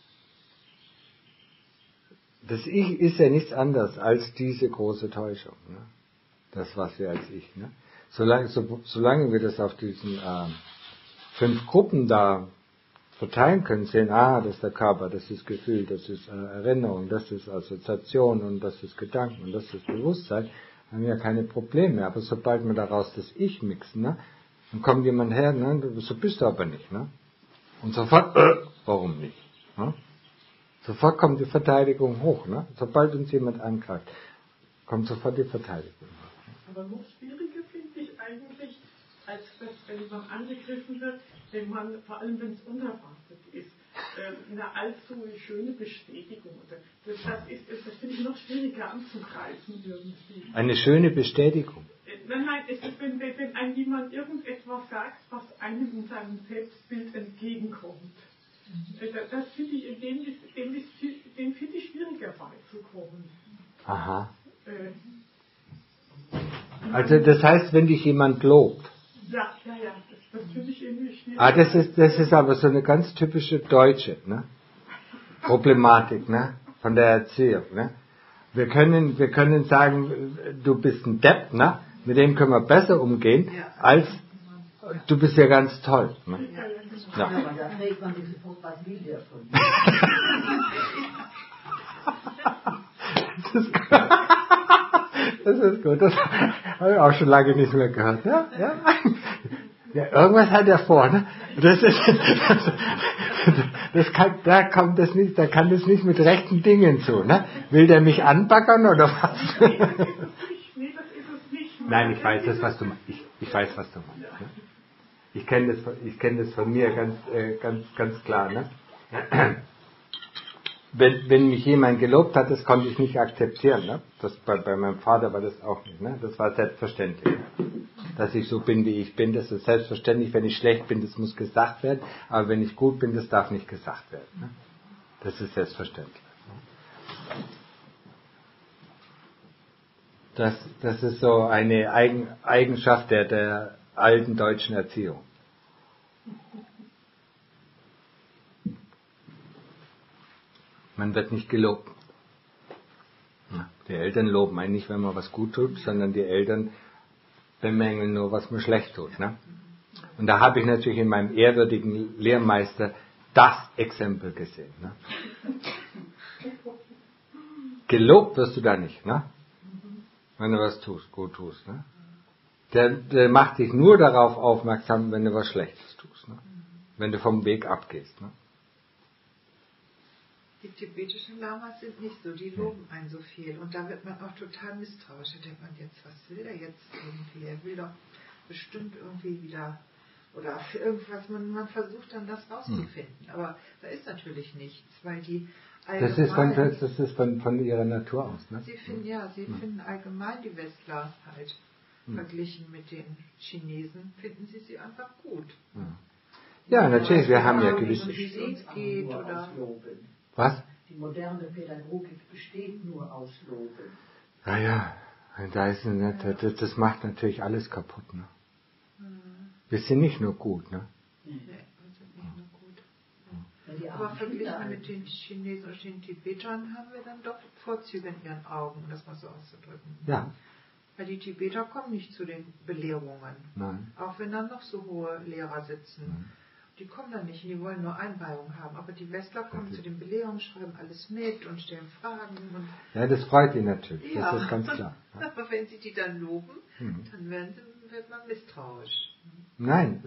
Das Ich ist ja nichts anderes als diese große Täuschung. Ne? Das, was wir als Ich. Ne? Solange, so, solange wir das auf diesen äh, fünf Gruppen da verteilen können, sehen, ah, das ist der Körper, das ist Gefühl, das ist äh, Erinnerung, das ist Assoziation und das ist Gedanken und das ist Bewusstsein, haben wir ja keine Probleme mehr. Aber sobald wir daraus das Ich mixen, ne, dann kommt jemand her, ne, so bist du aber nicht. Ne? Und sofort, äh, warum nicht? Ne? Sofort kommt die Verteidigung hoch. Ne? Sobald uns jemand angreift, kommt sofort die Verteidigung hoch. Aber noch schwieriger finde ich eigentlich, als das, wenn man angegriffen wird, wenn man, vor allem wenn es unerwartet ist, äh, eine allzu schöne Bestätigung. Oder das, das, ist, das finde ich noch schwieriger anzugreifen irgendwie. Eine schöne Bestätigung. Äh, nein, nein, es ist, wenn, wenn, wenn einem jemand irgendetwas sagt, was einem in seinem Selbstbild entgegenkommt. Mhm. Äh, das, das finde ich, dem, ist, dem, ist, dem finde ich schwieriger beizukommen. Aha. Äh, Also das heißt, wenn dich jemand lobt. Ja, ja, ja, das, das finde ich irgendwie schwierig. Ah, das ist, das ist aber so eine ganz typische deutsche, ne? Problematik, ne? Von der Erziehung, ne? Wir können, wir können sagen, du bist ein Depp, ne? Mit dem können wir besser umgehen, als du bist ja ganz toll, ne? Ja, aber da trägt man sich sofort, was will der von mir? Das ist gut. Das ist gut. Das habe ich auch schon lange nicht mehr gehört. Ja, ja. Ja, irgendwas hat er vor, ne? Das ist, das, das kann, da kommt das nicht, da kann das nicht mit rechten Dingen zu, ne? Will der mich anbaggern oder was? Nee, das ist es nicht. Nein, ich weiß das, was du meinst. Ich, ich weiß, was du meinst. Ne? Ich kenne das, ich kenne das von mir ganz, äh, ganz, ganz klar, ne? Wenn, wenn mich jemand gelobt hat, das konnte ich nicht akzeptieren. Ne? Das, bei, bei meinem Vater war das auch nicht. Ne? Das war selbstverständlich. Dass ich so bin, wie ich bin, das ist selbstverständlich. Wenn ich schlecht bin, das muss gesagt werden. Aber wenn ich gut bin, das darf nicht gesagt werden. Ne? Das ist selbstverständlich. Das, das ist so eine Eigen, Eigenschaft der, der alten deutschen Erziehung. Man wird nicht gelobt. Die Eltern loben einen nicht, wenn man was gut tut, sondern die Eltern bemängeln nur, was man schlecht tut. Ne? Und da habe ich natürlich in meinem ehrwürdigen Lehrmeister das Exempel gesehen. Ne? Gelobt wirst du da nicht, ne? Wenn du was tust, gut tust. Ne? Der, der macht dich nur darauf aufmerksam, wenn du was Schlechtes tust. Ne? Wenn du vom Weg abgehst. Ne? Die tibetischen Lamas sind nicht so, die loben einen so viel. Und da wird man auch total misstrauisch. Da denkt man jetzt, was will er jetzt irgendwie? Er will doch bestimmt irgendwie wieder, oder für irgendwas, man, man versucht dann das rauszufinden. Aber da ist natürlich nichts, weil die Das ist von, das ist von, von ihrer Natur aus. Ne? Sie finden, ja, sie hm. finden allgemein die Westler halt, hm. verglichen mit den Chinesen, finden sie sie einfach gut. Hm. Ja, natürlich, wir haben ja gewisse... geht oder Was? Die moderne Pädagogik besteht nur aus Loben. Ja, ja, da ist eine, das, das macht natürlich alles kaputt. Ne? Hm. Wir sind nicht nur gut, ne? Nee, wir sind nicht nur gut. Ja. Aber verglichen mit den Chinesen und den Tibetern haben wir dann doch Vorzüge in ihren Augen, um das mal so auszudrücken. Ja. Weil die Tibeter kommen nicht zu den Belehrungen. Nein. Auch wenn dann noch so hohe Lehrer sitzen. Nein. Die kommen dann nicht, die wollen nur Einweihung haben. Aber die Westler kommen zu den Belehrungen, schreiben alles mit und stellen Fragen. Und ja, das freut ihn natürlich, ja. Das ist ganz klar. Ja. Aber wenn sie die dann loben, mhm. dann werden sie, wird man misstrauisch. Nein,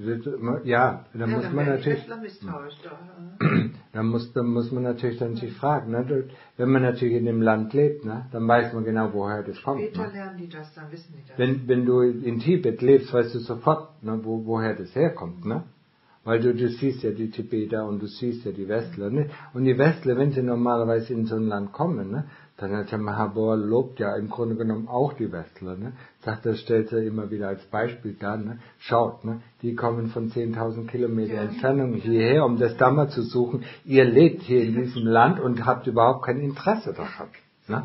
ja, da ja, muss dann man werden natürlich... Die Westler misstrauisch. Da, dann, muss, dann muss man natürlich dann sich fragen. Ne? Wenn man natürlich in dem Land lebt, ne? Dann weiß man genau, woher das kommt. Später ne? lernen die das, dann wissen die das. Wenn, wenn du in Tibet lebst, weißt du sofort, ne, wo, woher das herkommt. Ne? Weil du, du siehst ja die Tibeter und du siehst ja die Westler. Ne? Und die Westler, wenn sie normalerweise in so ein Land kommen, ne, dann hat der Mahabor lobt ja im Grunde genommen auch die Westler. Ne? Sagt, das stellt er immer wieder als Beispiel dar. Ne? Schaut, ne? Die kommen von zehntausend Kilometer ja. Entfernung hierher, um das Dhamma zu suchen. Ihr lebt hier in diesem Land und habt überhaupt kein Interesse daran. Ne?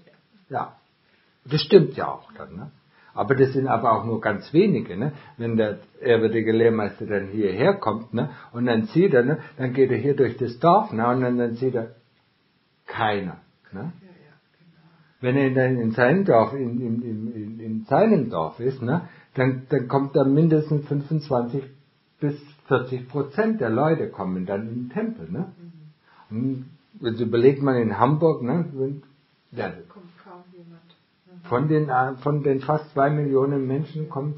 Ja, das stimmt ja auch dann. Ne? Aber das sind aber auch nur ganz wenige, ne? Wenn der ehrwürdige Lehrmeister dann hierher kommt, ne? Und dann sieht er, ne? Dann geht er hier durch das Dorf, ne? Und dann, dann sieht er keiner, ne? Ja, ja, genau. Wenn er dann in seinem Dorf, in, in, in, in seinem Dorf ist, ne? Dann, dann kommt da mindestens fünfundzwanzig bis vierzig Prozent der Leute kommen dann in den Tempel, ne? Mhm. Und wenn Sie überlegt man in Hamburg, ne? Wenn, ja, kommt kaum jemand. Von den, von den fast zwei Millionen Menschen kommen,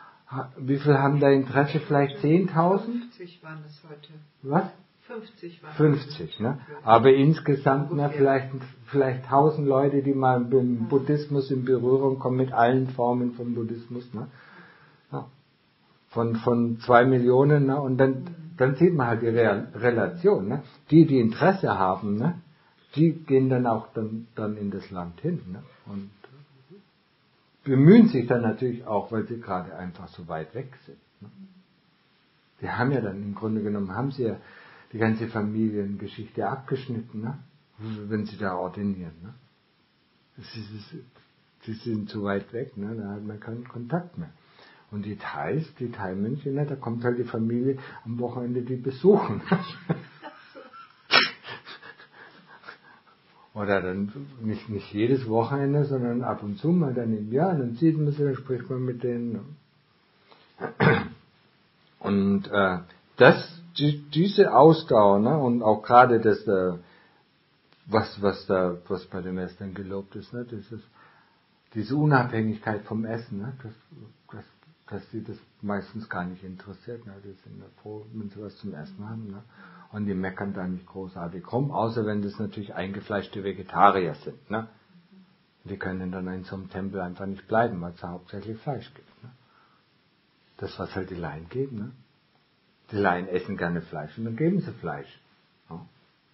wie viel haben da Interesse? Vielleicht zehntausend? fünfzig waren es heute. Was? fünfzig waren es. fünfzig, ne? Aber insgesamt, ne, vielleicht, vielleicht tausend Leute, die mal mit dem Buddhismus in Berührung kommen, mit allen Formen von Buddhismus, ne? Ja. Von, von zwei Millionen, ne? Und dann, dann sieht man halt die Re- Relation, ne? Die, die Interesse haben, ne? Die gehen dann auch dann, dann in das Land hin, ne? Und bemühen sich dann natürlich auch, weil sie gerade einfach so weit weg sind. Ne? Die haben ja dann im Grunde genommen, haben sie ja die ganze Familiengeschichte abgeschnitten, ne? Wenn sie da ordinieren. Ne? Es ist, es, sie sind zu weit weg, ne? Da hat man keinen Kontakt mehr. Und die Thais, die Thai-Mönche, ne? Da kommt halt die Familie am Wochenende die besuchen. Oder dann nicht, nicht jedes Wochenende, sondern ab und zu mal dann im Jahr, dann sieht man sie, dann spricht man mit denen. Und äh, das, die, diese Ausdauer, ne, und auch gerade das, äh, was, was da, was bei den Messern gelobt ist, ne, das ist diese Unabhängigkeit vom Essen, ne, das, das, dass sie das meistens gar nicht interessiert, ne, die sind ja froh, wenn sie was zum Essen haben, ne. Und die meckern da nicht großartig rum, außer wenn das natürlich eingefleischte Vegetarier sind. Ne? Die können dann in so einem Tempel einfach nicht bleiben, weil es da hauptsächlich Fleisch gibt. Ne? Das, was halt die Laien geben. Ne? Die Laien essen gerne Fleisch und dann geben sie Fleisch. Ja?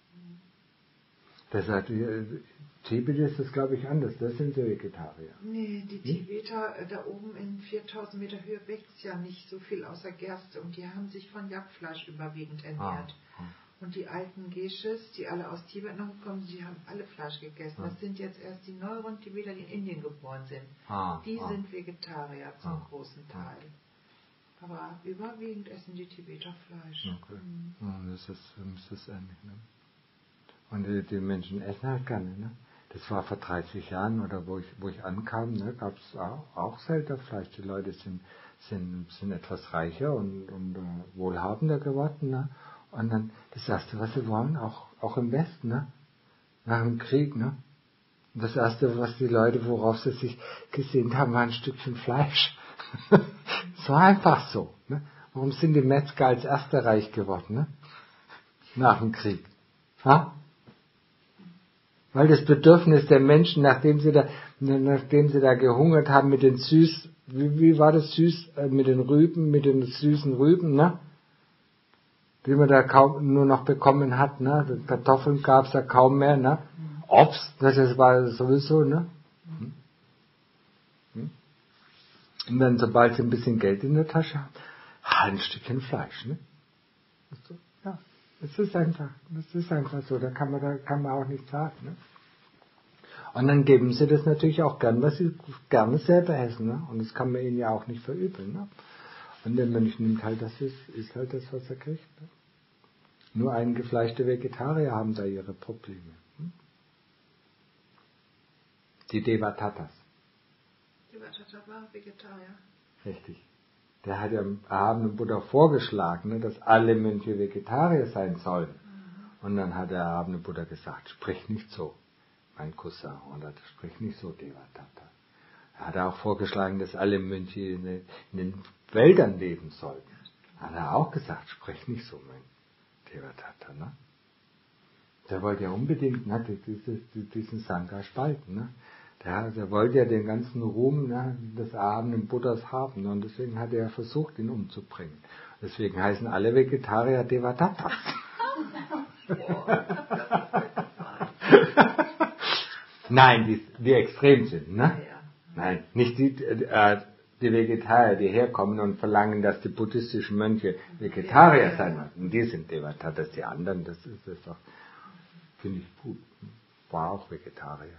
Das hat, Tibet ist das, glaube ich, anders. Das sind sie Vegetarier. Nee, die Tibeter hm? da oben in viertausend Meter Höhe wächst ja nicht so viel außer Gerste und die haben sich von Jagdfleisch überwiegend ernährt. Ah, ah. Und die alten Gesches, die alle aus Tibet noch gekommen sind, die haben alle Fleisch gegessen. Ah. Das sind jetzt erst die neueren Tibeter, die in Indien geboren sind. Ah, die ah. sind Vegetarier zum ah, großen Teil. Ah. Aber überwiegend essen die Tibeter Fleisch. Okay. Mhm. Ja, das ist, das ist ähnlich. Ne? Und die, die Menschen essen halt gerne, ne? Das war vor dreißig Jahren, oder wo ich, wo ich ankam, ne, gab es auch, auch selten Fleisch. Die Leute sind, sind, sind etwas reicher und, und uh, wohlhabender geworden. Ne? Und dann das Erste, was sie wollen, auch, auch im Westen, ne? Nach dem Krieg, ne? Und das Erste, was die Leute, worauf sie sich gesehnt haben, war ein Stückchen Fleisch. Es war einfach so. Ne? Warum sind die Metzger als Erster reich geworden? Ne? Nach dem Krieg. Ha? Weil das Bedürfnis der Menschen, nachdem sie da, nachdem sie da gehungert haben mit den süß, wie, wie war das süß, äh, mit den Rüben, mit den süßen Rüben, ne? Die man da kaum nur noch bekommen hat, ne? Kartoffeln gab es da kaum mehr, ne? Obst, das war sowieso, ne? Und dann, sobald sie ein bisschen Geld in der Tasche haben, ein Stückchen Fleisch, ne? Ja, es ist einfach, das ist einfach so, da kann man, da kann man auch nichts sagen, ne? Und dann geben sie das natürlich auch gern, was sie gerne selber essen, ne? Und das kann man ihnen ja auch nicht verübeln, ne? Und der Mönch nimmt halt das, ist, ist halt das, was er kriegt, ne? Nur eingefleischte Vegetarier haben da ihre Probleme. Hm? Die Devatatas. Devatatta war Vegetarier. Richtig. Der hat ja am erhabenen Buddha vorgeschlagen, ne, dass alle Mönche Vegetarier sein sollen. Mhm. Und dann hat der erhabene Buddha gesagt, sprich nicht so, mein Cousin, oder sprich nicht so, Devatatta. Er hat auch vorgeschlagen, dass alle Mönche in den, in den Wäldern leben sollten. Hat er auch gesagt, sprich nicht so, mein Devatatta. Ne? Der wollte ja unbedingt ne, dieses, diesen Sangha spalten. Ne? Der, der wollte ja den ganzen Ruhm ne, des erhabenen Buddhas haben. Ne? Und deswegen hat er versucht, ihn umzubringen. Deswegen heißen alle Vegetarier Devatatta. Nein, die, die extrem sind. Ne? Nein, nicht die, äh, die Vegetarier, die herkommen und verlangen, dass die buddhistischen Mönche Vegetarier sein müssen. Die sind Devatatas, die anderen, das ist das doch, finde ich gut. War auch Vegetarier.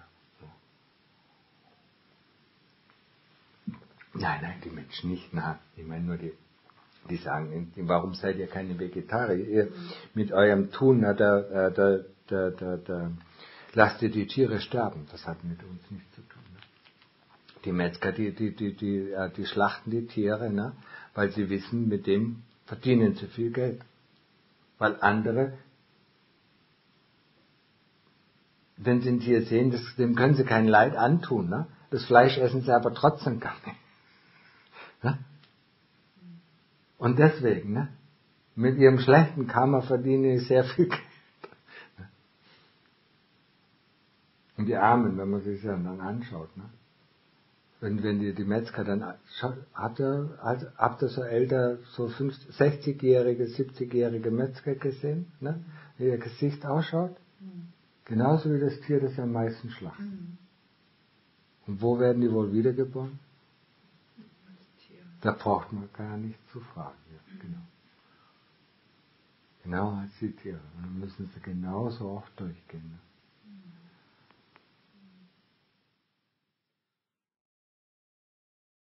Nein, nein, die Menschen nicht. Na, ich meine nur die, die sagen, warum seid ihr keine Vegetarier? Ihr, mit eurem Tun, na, da, da, da, da, da, da, lasst ihr die Tiere sterben. Das hat mit uns nichts zu tun. Ne? Die Metzger, die, die, die, die, die schlachten die Tiere, ne? Weil sie wissen, mit dem verdienen sie viel Geld. Weil andere, wenn sie ein Tier sehen, das, dem können sie kein Leid antun. Ne? Das Fleisch essen sie aber trotzdem gar nicht. Ne? Und deswegen, ne? Mit ihrem schlechten Karma verdienen sie sehr viel Geld. Ne? Und die Armen, wenn man sich das dann anschaut, ne? Wenn, wenn die, die Metzger dann, habt ihr, habt ihr so älter, so sechzigjährige, siebzigjährige Metzger gesehen, ne? Wie ihr Gesicht ausschaut? Mhm. Genauso wie das Tier, das sie am meisten schlachtet. Mhm. Und wo werden die wohl wiedergeboren? Da braucht man gar nicht zu fragen. Ja, mhm. Genau. Genau als die Tiere. Und dann müssen sie genauso auch durchgehen. Ne?